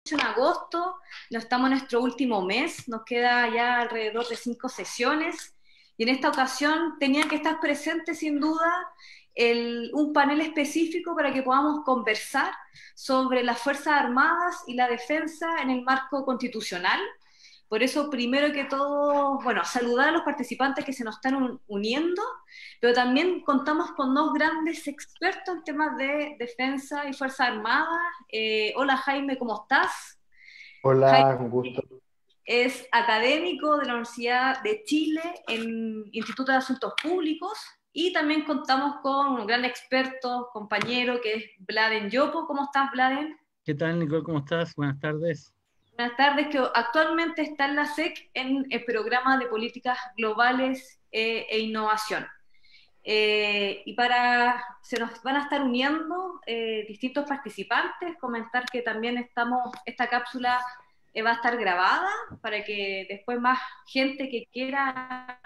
en agosto, no estamos en nuestro último mes, nos queda ya alrededor de 5 sesiones, y en esta ocasión tenía que estar presente sin duda un panel específico para que podamos conversar sobre las Fuerzas Armadas y la defensa en el marco constitucional. Por eso, primero que todo, bueno, saludar a los participantes que se nos están uniendo, pero también contamos con dos grandes expertos en temas de defensa y Fuerzas Armadas. Hola Jaime, ¿cómo estás? Hola, Jaime un gusto. es académico de la Universidad de Chile en Instituto de Asuntos Públicos, y también contamos con un gran experto, compañero, que es Vladen Yopo. ¿Cómo estás, Vladen? ¿Qué tal, Nicole? ¿Cómo estás? Buenas tardes. Buenas tardes, que actualmente está en la SEC en el programa de políticas globales e innovación. Se nos van a estar uniendo distintos participantes, comentar que también esta cápsula va a estar grabada para que después más gente que quiera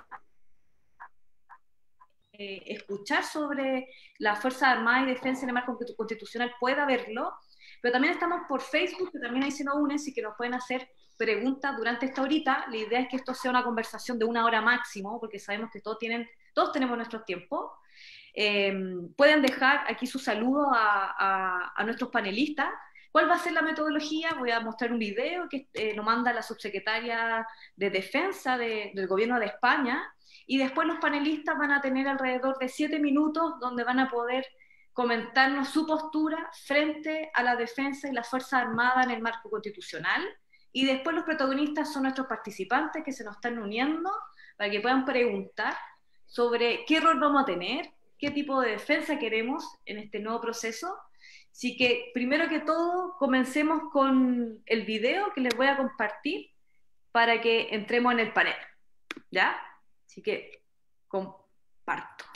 escuchar sobre las Fuerzas Armadas y Defensa en el marco constitucional pueda verlo. Pero también estamos por Facebook, que también ahí se nos unen, y que nos pueden hacer preguntas durante esta horita. La idea es que esto sea una conversación de 1 hora máximo, porque sabemos que todos tenemos nuestros tiempos. Pueden dejar aquí su saludo a nuestros panelistas. ¿Cuál va a ser la metodología? Voy a mostrar un video que nos manda la subsecretaria de Defensa del Gobierno de España, y después los panelistas van a tener alrededor de 7 minutos donde van a poder comentarnos su postura frente a la defensa y la Fuerza Armada en el marco constitucional, y después los protagonistas son nuestros participantes que se nos están uniendo para que puedan preguntar sobre qué rol vamos a tener, qué tipo de defensa queremos en este nuevo proceso. Así que, primero que todo, comencemos con el video que les voy a compartir para que entremos en el panel, ¿ya? Así que, comparto.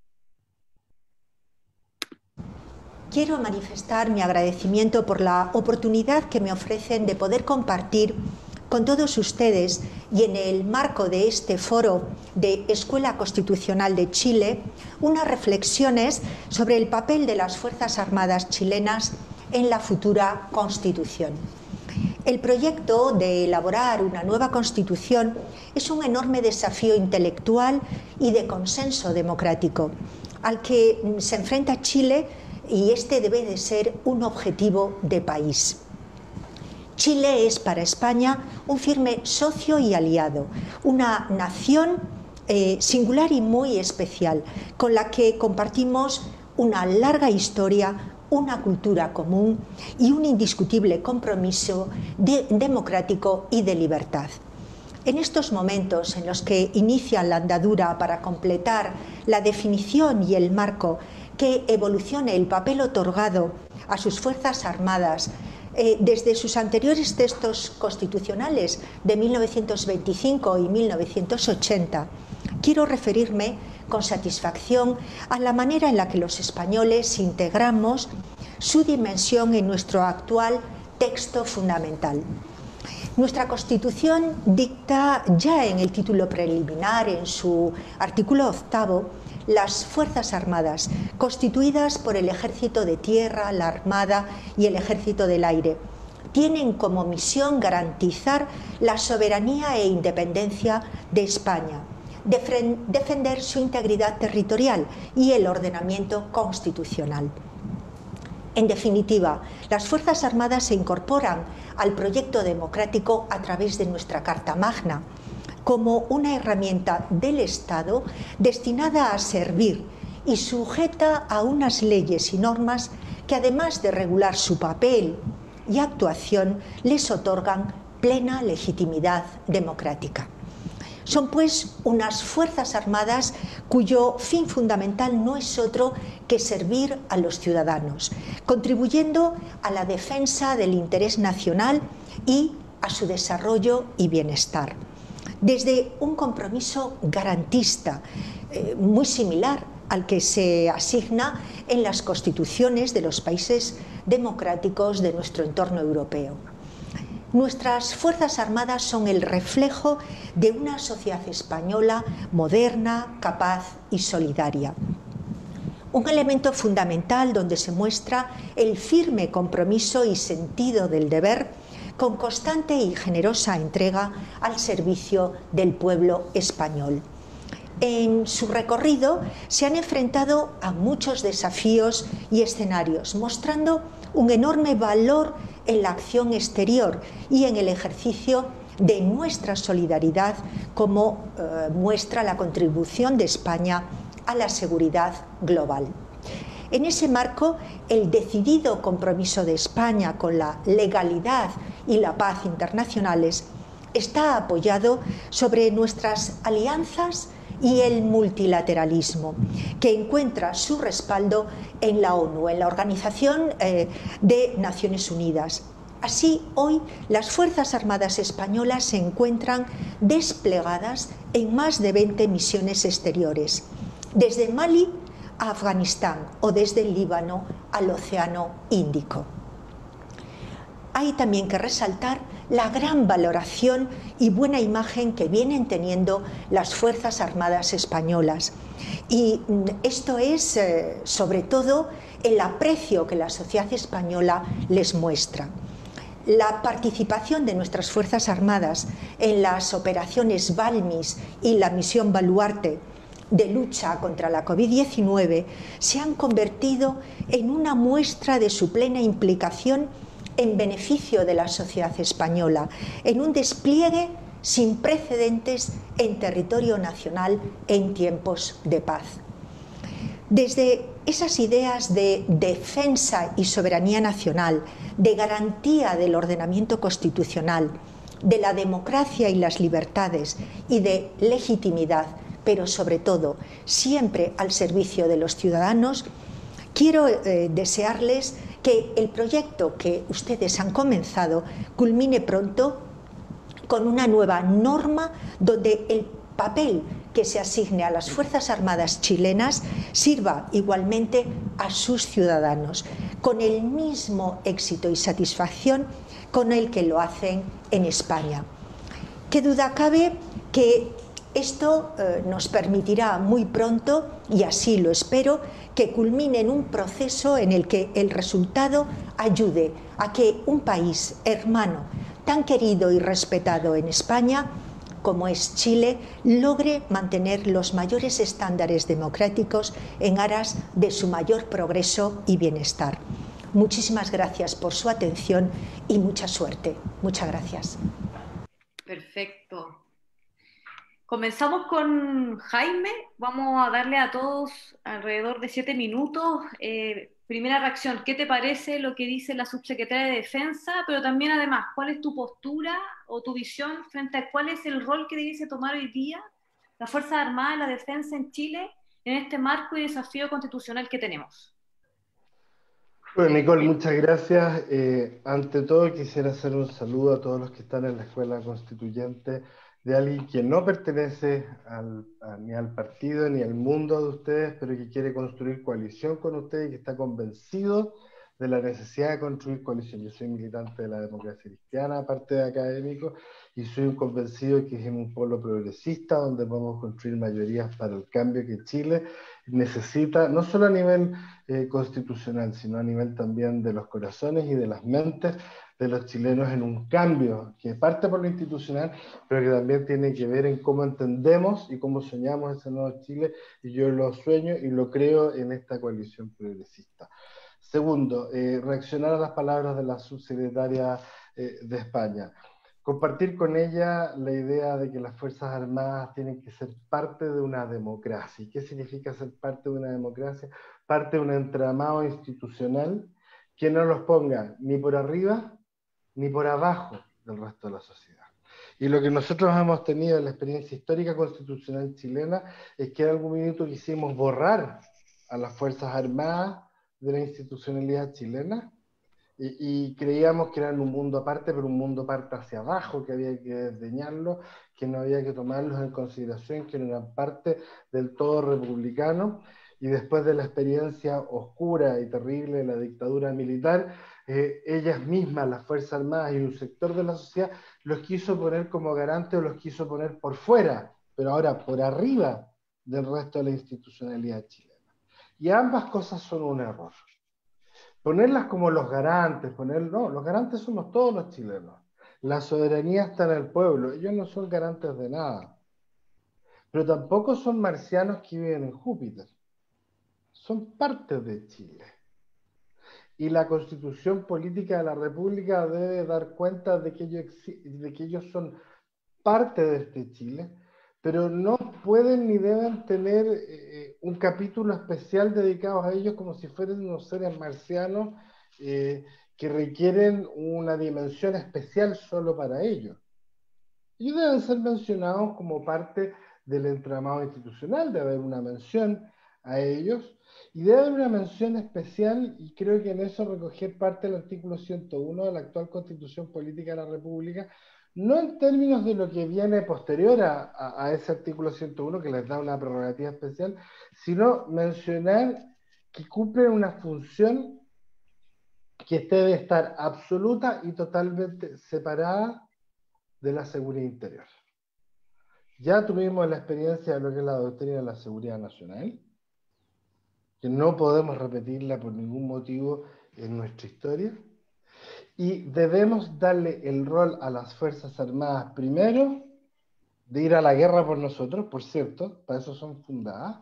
Quiero manifestar mi agradecimiento por la oportunidad que me ofrecen de poder compartir con todos ustedes, y en el marco de este foro de Escuela Constitucional de Chile, unas reflexiones sobre el papel de las Fuerzas Armadas chilenas en la futura Constitución. El proyecto de elaborar una nueva Constitución es un enorme desafío intelectual y de consenso democrático al que se enfrenta Chile, y este debe de ser un objetivo de país. Chile es para España un firme socio y aliado, una nación singular y muy especial, con la que compartimos una larga historia, una cultura común y un indiscutible compromiso democrático y de libertad. En estos momentos en los que inician la andadura para completar la definición y el marco que evolucione el papel otorgado a sus Fuerzas Armadas desde sus anteriores textos constitucionales de 1925 y 1980, quiero referirme con satisfacción a la manera en la que los españoles integramos su dimensión en nuestro actual texto fundamental. Nuestra Constitución dicta ya en el título preliminar, en su artículo 8, las Fuerzas Armadas, constituidas por el Ejército de Tierra, la Armada y el Ejército del Aire, tienen como misión garantizar la soberanía e independencia de España, defender su integridad territorial y el ordenamiento constitucional. En definitiva, las Fuerzas Armadas se incorporan al proyecto democrático a través de nuestra Carta Magna, como una herramienta del Estado destinada a servir y sujeta a unas leyes y normas que, además de regular su papel y actuación, les otorgan plena legitimidad democrática. Son pues unas Fuerzas Armadas cuyo fin fundamental no es otro que servir a los ciudadanos, contribuyendo a la defensa del interés nacional y a su desarrollo y bienestar, desde un compromiso garantista muy similar al que se asigna en las constituciones de los países democráticos de nuestro entorno europeo. Nuestras Fuerzas Armadas son el reflejo de una sociedad española moderna, capaz y solidaria. un elemento fundamental donde se muestra el firme compromiso y sentido del deber con constante y generosa entrega al servicio del pueblo español. En su recorrido se han enfrentado a muchos desafíos y escenarios, mostrando un enorme valor en la acción exterior y en el ejercicio de nuestra solidaridad, como muestra la contribución de España a la seguridad global. En ese marco, el decidido compromiso de España con la legalidad y la paz internacionales está apoyado sobre nuestras alianzas y el multilateralismo, que encuentra su respaldo en la ONU, en la Organización de Naciones Unidas. Así, hoy las Fuerzas Armadas Españolas se encuentran desplegadas en más de 20 misiones exteriores, desde Mali a Afganistán o desde el Líbano al Océano Índico. Hay también que resaltar la gran valoración y buena imagen que vienen teniendo las Fuerzas Armadas Españolas. Y esto es, sobre todo, el aprecio que la sociedad española les muestra. La participación de nuestras Fuerzas Armadas en las operaciones Balmis y la misión Baluarte de lucha contra la COVID-19 se han convertido en una muestra de su plena implicación en beneficio de la sociedad española, en un despliegue sin precedentes en territorio nacional en tiempos de paz. Desde esas ideas de defensa y soberanía nacional, de garantía del ordenamiento constitucional, de la democracia y las libertades y de legitimidad, pero sobre todo siempre al servicio de los ciudadanos, quiero desearles que el proyecto que ustedes han comenzado culmine pronto con una nueva norma donde el papel que se asigne a las Fuerzas Armadas chilenas sirva igualmente a sus ciudadanos, con el mismo éxito y satisfacción con el que lo hacen en España. Qué duda cabe que esto nos permitirá muy pronto, y así lo espero, que culmine en un proceso en el que el resultado ayude a que un país hermano, tan querido y respetado en España como es Chile, logre mantener los mayores estándares democráticos en aras de su mayor progreso y bienestar. Muchísimas gracias por su atención y mucha suerte. Muchas gracias. Perfecto. Comenzamos con Jaime. Vamos a darle a todos alrededor de 7 minutos. Primera reacción, ¿qué te parece lo que dice la subsecretaria de Defensa? Pero también, además, ¿cuál es tu postura o tu visión frente a cuál es el rol que debiese tomar hoy día la Fuerza Armada y la Defensa en Chile en este marco y desafío constitucional que tenemos? Bueno, Nicole, muchas gracias. Ante todo, quisiera hacer un saludo a todos los que están en la Escuela Constituyente, de alguien que no pertenece ni al partido ni al mundo de ustedes, pero que quiere construir coalición con ustedes y que está convencido de la necesidad de construir coalición. Yo soy militante de la democracia cristiana, aparte de académico, y soy un convencido de que es un pueblo progresista donde podemos construir mayorías para el cambio que Chile necesita, no solo a nivel constitucional, sino a nivel también de los corazones y de las mentes de los chilenos, en un cambio que parte por lo institucional, pero que también tiene que ver en cómo entendemos y cómo soñamos ese nuevo Chile, y yo lo sueño y lo creo en esta coalición progresista. Segundo, reaccionar a las palabras de la subsecretaria de España. Compartir con ella la idea de que las Fuerzas Armadas tienen que ser parte de una democracia. ¿Y qué significa ser parte de una democracia? Parte de un entramado institucional que no los ponga ni por arriba ni por abajo del resto de la sociedad. Y lo que nosotros hemos tenido en la experiencia histórica constitucional chilena es que en algún minuto quisimos borrar a las Fuerzas Armadas de la institucionalidad chilena, y creíamos que eran un mundo aparte, pero un mundo aparte hacia abajo, que había que desdeñarlo, que no había que tomarlos en consideración, que no eran parte del todo republicano. Y después de la experiencia oscura y terrible de la dictadura militar, ellas mismas, las Fuerzas Armadas y un sector de la sociedad, los quiso poner como garante o los quiso poner por fuera, pero ahora por arriba del resto de la institucionalidad chilena. Y ambas cosas son un error. Ponerlas como los garantes, no, los garantes somos todos los chilenos. La soberanía está en el pueblo, ellos no son garantes de nada. Pero tampoco son marcianos que viven en Júpiter. Son parte de Chile. Y la Constitución Política de la República debe dar cuenta de que ellos son parte de este Chile, pero no pueden ni deben tener un capítulo especial dedicado a ellos como si fueran unos seres marcianos que requieren una dimensión especial solo para ellos. Ellos deben ser mencionados como parte del entramado institucional, debe haber una mención a ellos, y debe haber una mención especial, y creo que en eso recoger parte del artículo 101 de la actual Constitución Política de la República, no en términos de lo que viene posterior a ese artículo 101 que les da una prerrogativa especial, sino mencionar que cumplen una función que debe estar absoluta y totalmente separada de la seguridad interior. Ya tuvimos la experiencia de lo que es la doctrina de la seguridad nacional, que no podemos repetirla por ningún motivo en nuestra historia, y debemos darle el rol a las Fuerzas Armadas, primero, de ir a la guerra por nosotros, por cierto, para eso son fundadas,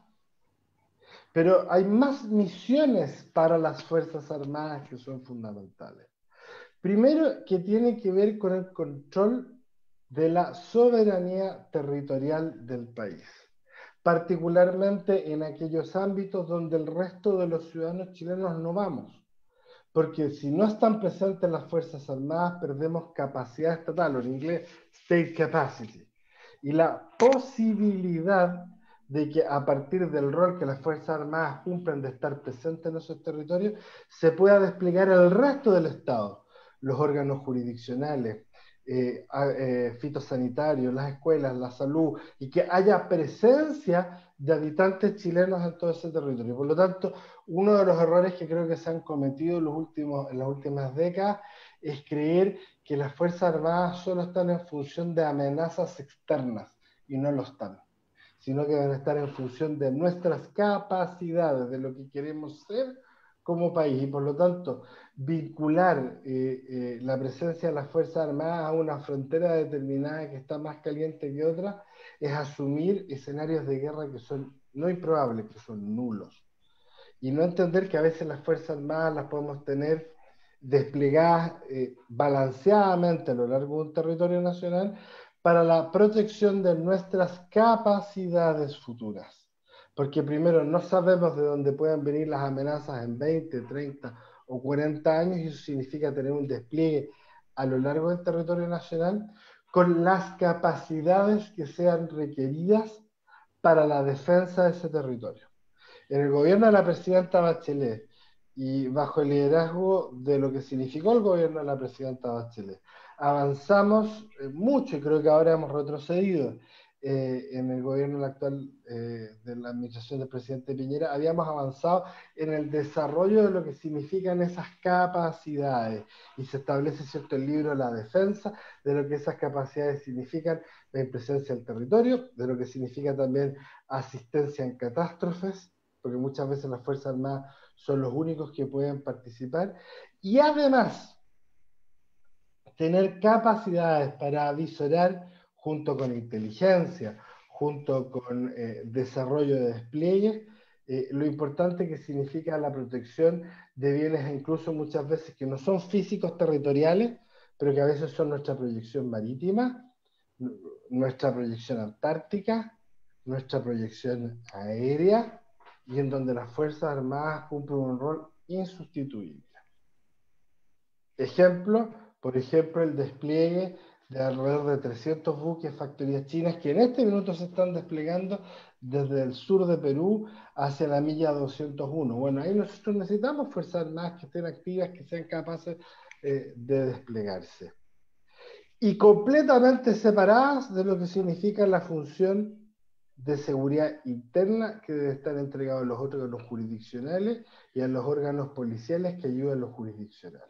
pero hay más misiones para las Fuerzas Armadas que son fundamentales. Primero, que tiene que ver con el control de la soberanía territorial del país, particularmente en aquellos ámbitos donde el resto de los ciudadanos chilenos no vamos, porque si no están presentes las Fuerzas Armadas perdemos capacidad estatal, o en inglés state capacity, y la posibilidad de que a partir del rol que las Fuerzas Armadas cumplen de estar presentes en esos territorios se pueda desplegar el resto del Estado, los órganos jurisdiccionales, fitosanitarios, las escuelas, la salud, y que haya presencia de habitantes chilenos en todo ese territorio. Por lo tanto, uno de los errores que creo que se han cometido en las últimas décadas es creer que las Fuerzas Armadas solo están en función de amenazas externas, y no lo están, sino que deben estar en función de nuestras capacidades, de lo que queremos ser como país, y por lo tanto vincular la presencia de las Fuerzas Armadas a una frontera determinada que está más caliente que otra es asumir escenarios de guerra que son no improbables, que son nulos, y no entender que a veces las Fuerzas Armadas las podemos tener desplegadas balanceadamente a lo largo de un territorio nacional para la protección de nuestras capacidades futuras. Porque primero no sabemos de dónde pueden venir las amenazas en 20, 30 o 40 años, y eso significa tener un despliegue a lo largo del territorio nacional con las capacidades que sean requeridas para la defensa de ese territorio. En el gobierno de la presidenta Bachelet y bajo el liderazgo de lo que significó el gobierno de la presidenta Bachelet, avanzamos mucho, y creo que ahora hemos retrocedido. En el gobierno actual de la administración del presidente Piñera habíamos avanzado en el desarrollo de lo que significan esas capacidades, y se establece, cierto, el libro La Defensa, de lo que esas capacidades significan en presencia del territorio, de lo que significa también asistencia en catástrofes, porque muchas veces las Fuerzas Armadas son los únicos que pueden participar, y además tener capacidades para avisorar junto con inteligencia, junto con desarrollo de despliegue, lo importante que significa la protección de bienes, incluso muchas veces que no son físicos territoriales, pero que a veces son nuestra proyección marítima, nuestra proyección antártica, nuestra proyección aérea, y en donde las Fuerzas Armadas cumplen un rol insustituible. Por ejemplo, el despliegue de alrededor de 300 buques factorías chinas que en este minuto se están desplegando desde el sur de Perú hacia la milla 201. Bueno, ahí nosotros necesitamos Fuerzas Armadas que estén activas, que sean capaces de desplegarse. Y completamente separadas de lo que significa la función de seguridad interna que debe estar entregado a los órganos jurisdiccionales y a los órganos policiales que ayudan a los jurisdiccionales.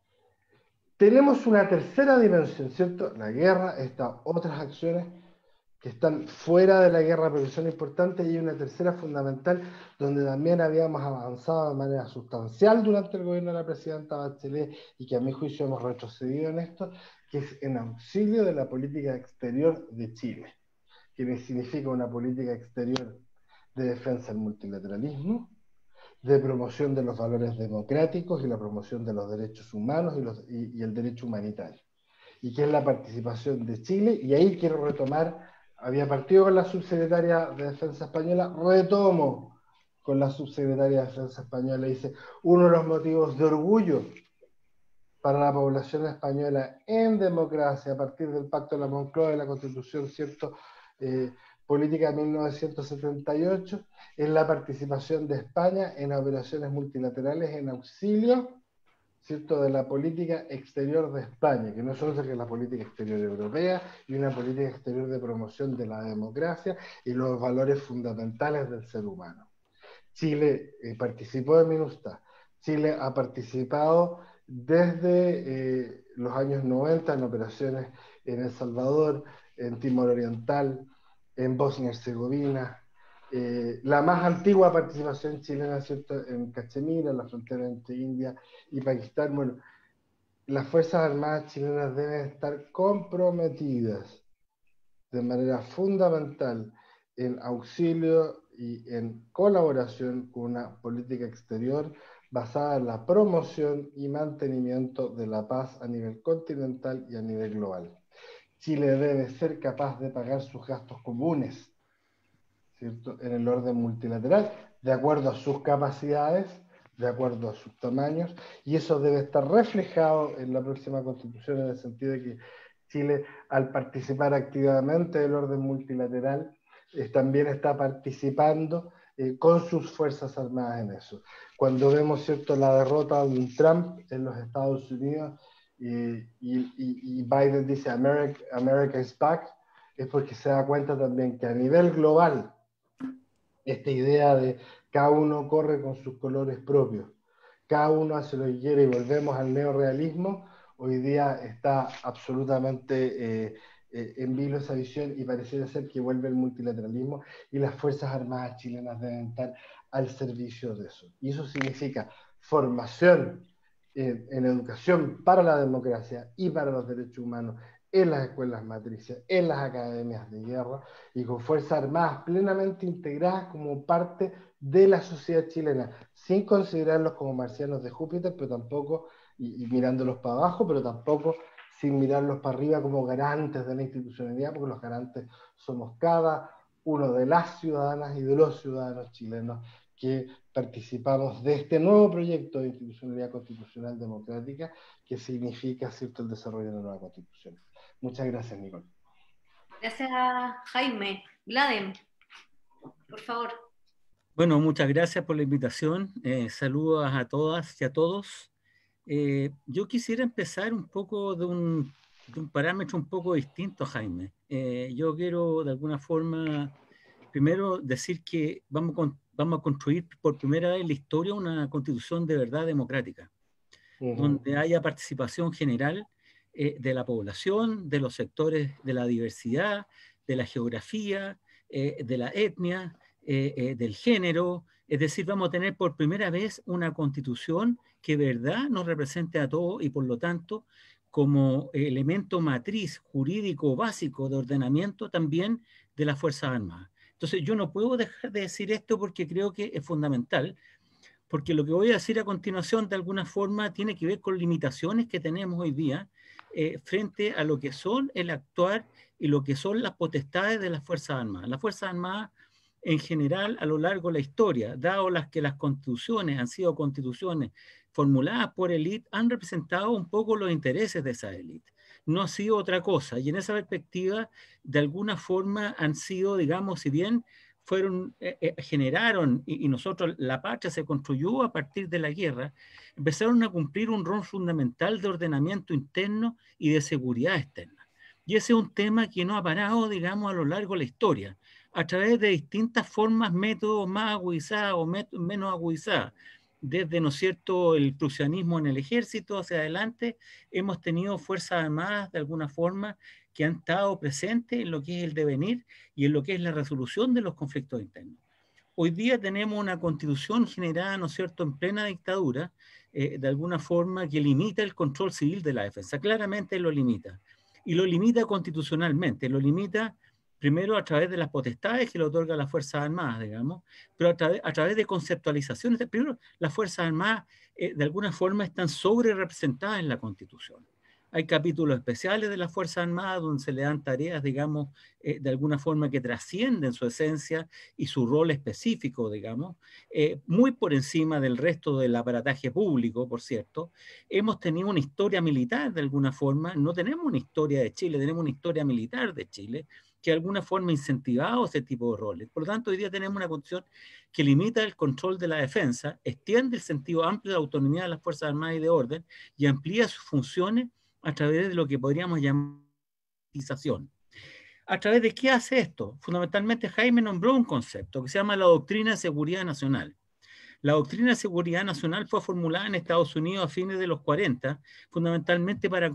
Tenemos una tercera dimensión, ¿cierto? La guerra, estas otras acciones, que están fuera de la guerra pero que son importantes, y una tercera fundamental, donde también habíamos avanzado de manera sustancial durante el gobierno de la presidenta Bachelet, y que a mi juicio hemos retrocedido en esto, que es en auxilio de la política exterior de Chile, que significa una política exterior de defensa del multilateralismo, de promoción de los valores democráticos y la promoción de los derechos humanos y el derecho humanitario, y que es la participación de Chile. Y ahí quiero retomar, había partido con la subsecretaria de Defensa española, retomo con la subsecretaria de Defensa española, dice, uno de los motivos de orgullo para la población española en democracia, a partir del Pacto de la Moncloa y la Constitución, ¿cierto?, política de 1978, es la participación de España en operaciones multilaterales en auxilio, ¿cierto?, de la política exterior de España, que no es otra que la política exterior europea y una política exterior de promoción de la democracia y los valores fundamentales del ser humano. Chile participó de MINUSTAH. Chile ha participado desde los años 90 en operaciones en El Salvador, en Timor Oriental, en Bosnia y Herzegovina, la más antigua participación chilena, ¿cierto?, en Cachemira, en la frontera entre India y Pakistán. Bueno, las Fuerzas Armadas chilenas deben estar comprometidas de manera fundamental en auxilio y en colaboración con una política exterior basada en la promoción y mantenimiento de la paz a nivel continental y a nivel global. Chile debe ser capaz de pagar sus gastos comunes, ¿cierto?, en el orden multilateral, de acuerdo a sus capacidades, de acuerdo a sus tamaños, y eso debe estar reflejado en la próxima Constitución, en el sentido de que Chile, al participar activamente del orden multilateral, también está participando con sus Fuerzas Armadas en eso. Cuando vemos, ¿cierto?, la derrota de un Trump en los Estados Unidos y Biden dice America is back, es porque se da cuenta también que a nivel global esta idea de cada uno corre con sus colores propios, cada uno hace lo que quiere, y volvemos al neorrealismo, hoy día está absolutamente en vilo esa visión, y pareciera ser que vuelve el multilateralismo, y las Fuerzas Armadas chilenas deben estar al servicio de eso. Y eso significa formación en educación para la democracia y para los derechos humanos, en las escuelas matrices, en las academias de guerra, y con Fuerzas Armadas plenamente integradas como parte de la sociedad chilena, sin considerarlos como marcianos de Júpiter, pero tampoco, y mirándolos para abajo, pero tampoco sin mirarlos para arriba como garantes de la institucionalidad, porque los garantes somos cada uno de las ciudadanas y de los ciudadanos chilenos que participamos de este nuevo proyecto de institucionalidad constitucional democrática, que significa, ¿cierto?, el desarrollo de la nueva Constitución. Muchas gracias, Nicole. Gracias, Jaime. Gladem, por favor. Bueno, muchas gracias por la invitación. Saludos a todas y a todos. Yo quisiera empezar un poco de un parámetro un poco distinto, Jaime. Yo quiero, de alguna forma, primero decir que vamos a construir por primera vez en la historia una constitución de verdad democrática, donde haya participación general de la población, de los sectores de la diversidad, de la geografía, de la etnia, del género. Es decir, vamos a tener por primera vez una constitución que de verdad nos represente a todos, y por lo tanto, como elemento matriz jurídico básico de ordenamiento también de las Fuerzas Armadas. Entonces, yo no puedo dejar de decir esto porque creo que es fundamental, porque lo que voy a decir a continuación de alguna forma tiene que ver con limitaciones que tenemos hoy día frente a lo que son el actuar y lo que son las potestades de las Fuerzas Armadas. Las Fuerzas Armadas en general a lo largo de la historia, dado que las constituciones han sido constituciones formuladas por élite, han representado un poco los intereses de esa élite. No ha sido otra cosa, y en esa perspectiva de alguna forma han sido, digamos, si bien generaron, y nosotros, la patria se construyó a partir de la guerra, empezaron a cumplir un rol fundamental de ordenamiento interno y de seguridad externa. Y ese es un tema que no ha parado, digamos, a lo largo de la historia, a través de distintas formas, métodos más agudizados o menos agudizados. Desde, ¿no es cierto?, el prusianismo en el ejército hacia adelante, hemos tenido Fuerzas Armadas de alguna forma que han estado presentes en lo que es el devenir y en lo que es la resolución de los conflictos internos. Hoy día tenemos una constitución generada, ¿no es cierto?, en plena dictadura, de alguna forma que limita el control civil de la defensa. Claramente lo limita. Y lo limita constitucionalmente, lo limita primero a través de las potestades que le otorga las Fuerzas Armadas, digamos, pero a través de conceptualizaciones. Primero, las Fuerzas Armadas de alguna forma están sobre representadas en la Constitución. Hay capítulos especiales de las Fuerzas Armadas donde se le dan tareas, digamos, de alguna forma que trascienden su esencia y su rol específico, digamos, muy por encima del resto del aparataje público, por cierto. Hemos tenido una historia militar de alguna forma, no tenemos una historia de Chile, tenemos una historia militar de Chile, que de alguna forma ha incentivado ese tipo de roles. Por lo tanto, hoy día tenemos una constitución que limita el control de la defensa, extiende el sentido amplio de autonomía de las Fuerzas Armadas y de orden y amplía sus funciones a través de lo que podríamos llamar politización. ¿A través de qué hace esto? Fundamentalmente Jaime nombró un concepto que se llama la doctrina de seguridad nacional. La doctrina de seguridad nacional fue formulada en Estados Unidos a fines de los 40, fundamentalmente para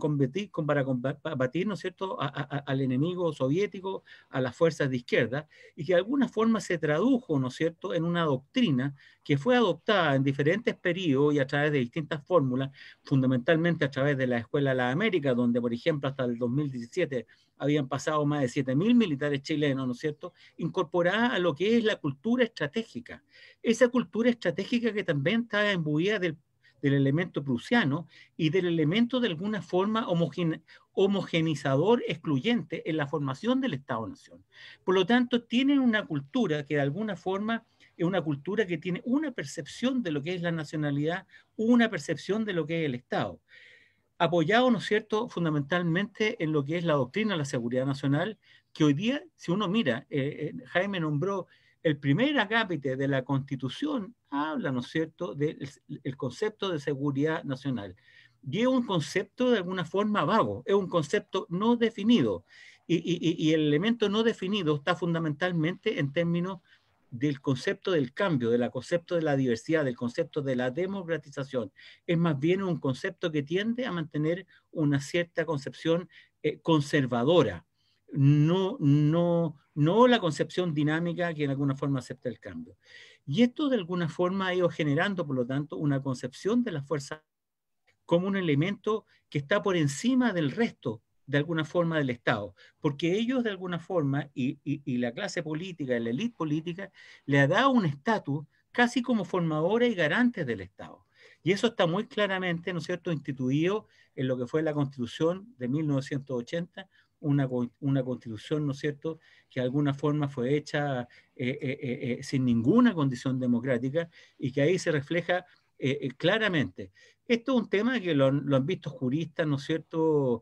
combatir, ¿no es cierto?, al enemigo soviético, a las fuerzas de izquierda, y que de alguna forma se tradujo, ¿no es cierto?, en una doctrina que fue adoptada en diferentes periodos y a través de distintas fórmulas, fundamentalmente a través de la Escuela de las Américas, donde, por ejemplo, hasta el 2017 habían pasado más de 7.000 militares chilenos, ¿no es cierto?, incorporada a lo que es la cultura estratégica. Esa cultura estratégica que también está imbuida del elemento prusiano y del elemento de alguna forma homogenizador excluyente en la formación del Estado-Nación. Por lo tanto, tienen una cultura que de alguna forma es una cultura que tiene una percepción de lo que es la nacionalidad, una percepción de lo que es el Estado. Apoyado, ¿no es cierto?, fundamentalmente en lo que es la doctrina de la seguridad nacional, que hoy día, si uno mira, Jaime nombró el primer acápite de la Constitución, habla, ¿no es cierto?, del concepto de seguridad nacional. Y es un concepto de alguna forma vago, es un concepto no definido. Y el elemento no definido está fundamentalmente en términos del concepto del cambio, del concepto de la diversidad, del concepto de la democratización. Es más bien un concepto que tiende a mantener una cierta concepción conservadora, no la concepción dinámica que en alguna forma acepta el cambio. Y esto de alguna forma ha ido generando, por lo tanto, una concepción de las fuerzas como un elemento que está por encima del resto, de alguna forma, del Estado, porque ellos de alguna forma, y la clase política, la élite política, le ha dado un estatus casi como formadora y garante del Estado. Y eso está muy claramente, ¿no es cierto?, instituido en lo que fue la Constitución de 1980, una constitución, ¿no es cierto?, que de alguna forma fue hecha sin ninguna condición democrática y que ahí se refleja claramente. Esto es un tema que lo han visto juristas, ¿no es cierto?,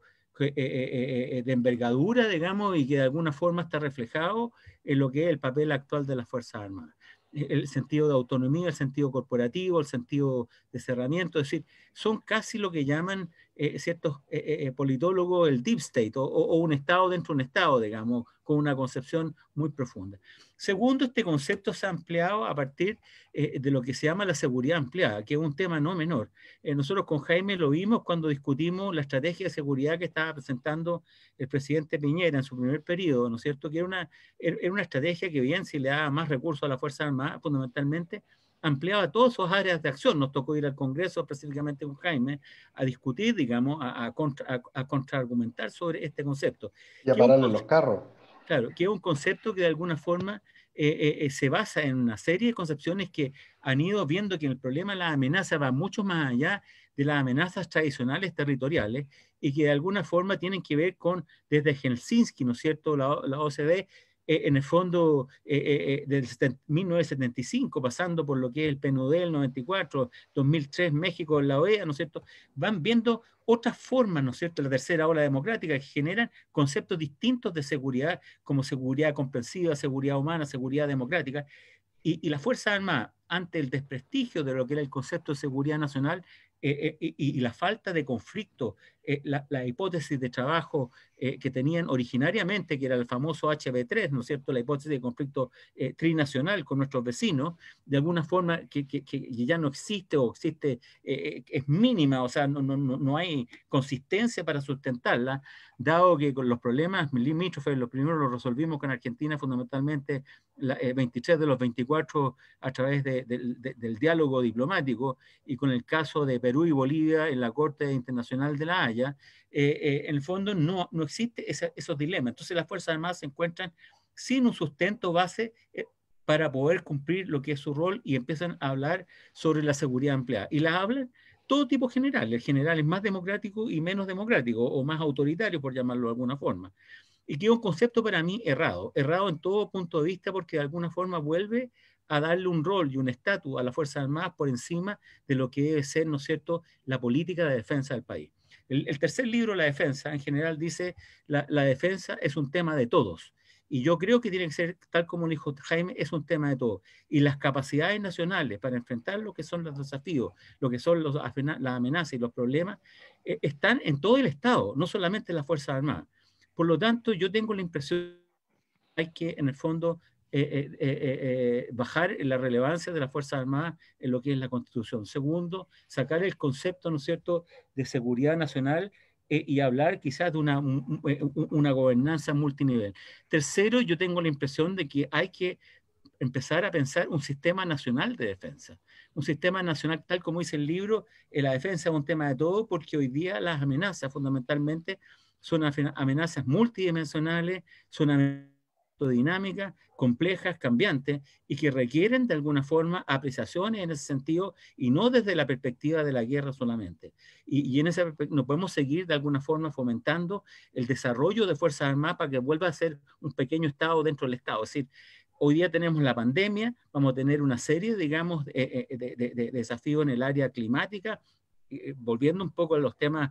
de envergadura, digamos, y que de alguna forma está reflejado en lo que es el papel actual de las Fuerzas Armadas. El sentido de autonomía, el sentido corporativo, el sentido de cerramiento, es decir, son casi lo que llaman ciertos politólogos el deep state o un Estado dentro de un Estado, digamos, con una concepción muy profunda. Segundo, este concepto se ha ampliado a partir de lo que se llama la seguridad ampliada, que es un tema no menor. Nosotros con Jaime lo vimos cuando discutimos la estrategia de seguridad que estaba presentando el presidente Piñera en su primer periodo, ¿no es cierto? Que era una estrategia que bien si le daba más recursos a la Fuerza Armada, fundamentalmente ampliaba todas sus áreas de acción. Nos tocó ir al Congreso específicamente con Jaime a discutir, digamos, a contraargumentar sobre este concepto. Y a pararle los carros. Claro, que es un concepto que de alguna forma se basa en una serie de concepciones que han ido viendo que el problema de la amenaza va mucho más allá de las amenazas tradicionales territoriales y que de alguna forma tienen que ver con, desde Helsinki, ¿no es cierto?, la OCDE, en el fondo desde 1975, pasando por lo que es el PNUD del 94, 2003 México en la OEA, ¿no es cierto?, van viendo otras formas, ¿no es cierto?, la tercera ola democrática que generan conceptos distintos de seguridad, como seguridad comprensiva, seguridad humana, seguridad democrática, y las Fuerzas Armadas, ante el desprestigio de lo que era el concepto de seguridad nacional y la falta de conflicto la hipótesis de trabajo que tenían originariamente, que era el famoso HB3, ¿no es cierto?, la hipótesis de conflicto trinacional con nuestros vecinos, de alguna forma que ya no existe o existe, es mínima, o sea, no hay consistencia para sustentarla, dado que con los problemas limítrofes, los primeros los resolvimos con Argentina fundamentalmente, 23 de los 24 a través del diálogo diplomático, y con el caso de Perú y Bolivia en la Corte Internacional de La Haya, en el fondo no existe esos dilemas. Entonces las Fuerzas Armadas se encuentran sin un sustento base para poder cumplir lo que es su rol, y empiezan a hablar sobre la seguridad empleada. Y la hablan todo tipo general. El general es más democrático y menos democrático, o más autoritario, por llamarlo de alguna forma. Y que es un concepto para mí errado en todo punto de vista, porque de alguna forma vuelve a darle un rol y un estatus a las Fuerzas Armadas por encima de lo que debe ser, ¿no es cierto?, la política de defensa del país. El tercer libro, La Defensa, en general dice, la defensa es un tema de todos. Y yo creo que tiene que ser, tal como dijo Jaime, es un tema de todos. Y las capacidades nacionales para enfrentar lo que son los desafíos, lo que son las amenazas y los problemas, están en todo el Estado, no solamente en las Fuerzas Armadas. Por lo tanto, yo tengo la impresión que hay que, en el fondo, bajar la relevancia de las Fuerzas Armadas en lo que es la Constitución. Segundo, sacar el concepto, ¿no es cierto?, de seguridad nacional, y hablar quizás de una gobernanza multinivel. Tercero, yo tengo la impresión de que hay que empezar a pensar un sistema nacional de defensa. Un sistema nacional, tal como dice el libro, la defensa es un tema de todo, porque hoy día las amenazas fundamentalmente son amenazas multidimensionales, son amenazas dinámicas, complejas, cambiantes, y que requieren de alguna forma apreciaciones en ese sentido, y no desde la perspectiva de la guerra solamente. Y en esa perspectiva no podemos seguir de alguna forma fomentando el desarrollo de Fuerzas Armadas para que vuelva a ser un pequeño Estado dentro del Estado. Es decir, hoy día tenemos la pandemia, vamos a tener una serie, digamos, de desafíos en el área climática, volviendo un poco a los temas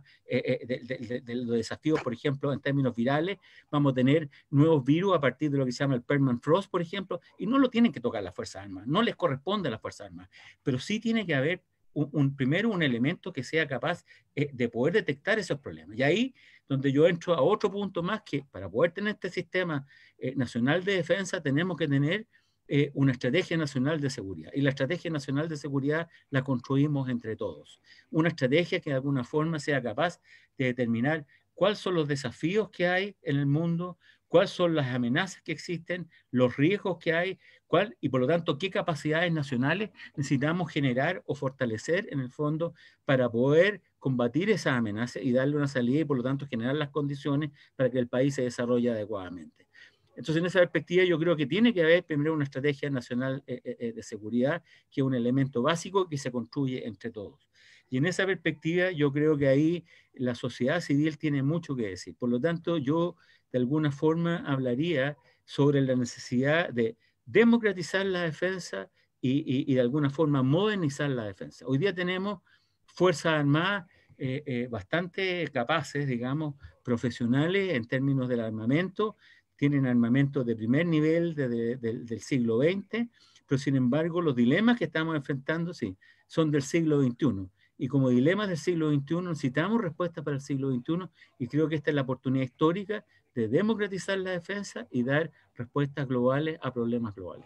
de los desafíos, por ejemplo, en términos virales, vamos a tener nuevos virus a partir de lo que se llama el permafrost, por ejemplo, y no lo tienen que tocar las Fuerzas Armadas, no les corresponde a las Fuerzas Armadas, pero sí tiene que haber primero un elemento que sea capaz de poder detectar esos problemas. Y ahí donde yo entro a otro punto más, que para poder tener este sistema nacional de defensa tenemos que tener una estrategia nacional de seguridad. Y la estrategia nacional de seguridad la construimos entre todos. Una estrategia que de alguna forma sea capaz de determinar cuáles son los desafíos que hay en el mundo, cuáles son las amenazas que existen, los riesgos que hay, y por lo tanto qué capacidades nacionales necesitamos generar o fortalecer en el fondo para poder combatir esas amenazas y darle una salida, y por lo tanto generar las condiciones para que el país se desarrolle adecuadamente. Entonces, en esa perspectiva, yo creo que tiene que haber primero una estrategia nacional de seguridad, que es un elemento básico que se construye entre todos. Y en esa perspectiva, yo creo que ahí la sociedad civil tiene mucho que decir. Por lo tanto, yo de alguna forma hablaría sobre la necesidad de democratizar la defensa y de alguna forma modernizar la defensa. Hoy día tenemos Fuerzas Armadas bastante capaces, digamos, profesionales en términos del armamento, tienen armamento de primer nivel del siglo XX, pero sin embargo los dilemas que estamos enfrentando, sí, son del siglo XXI. Y como dilemas del siglo XXI necesitamos respuestas para el siglo XXI, y creo que esta es la oportunidad histórica de democratizar la defensa y dar respuestas globales a problemas globales.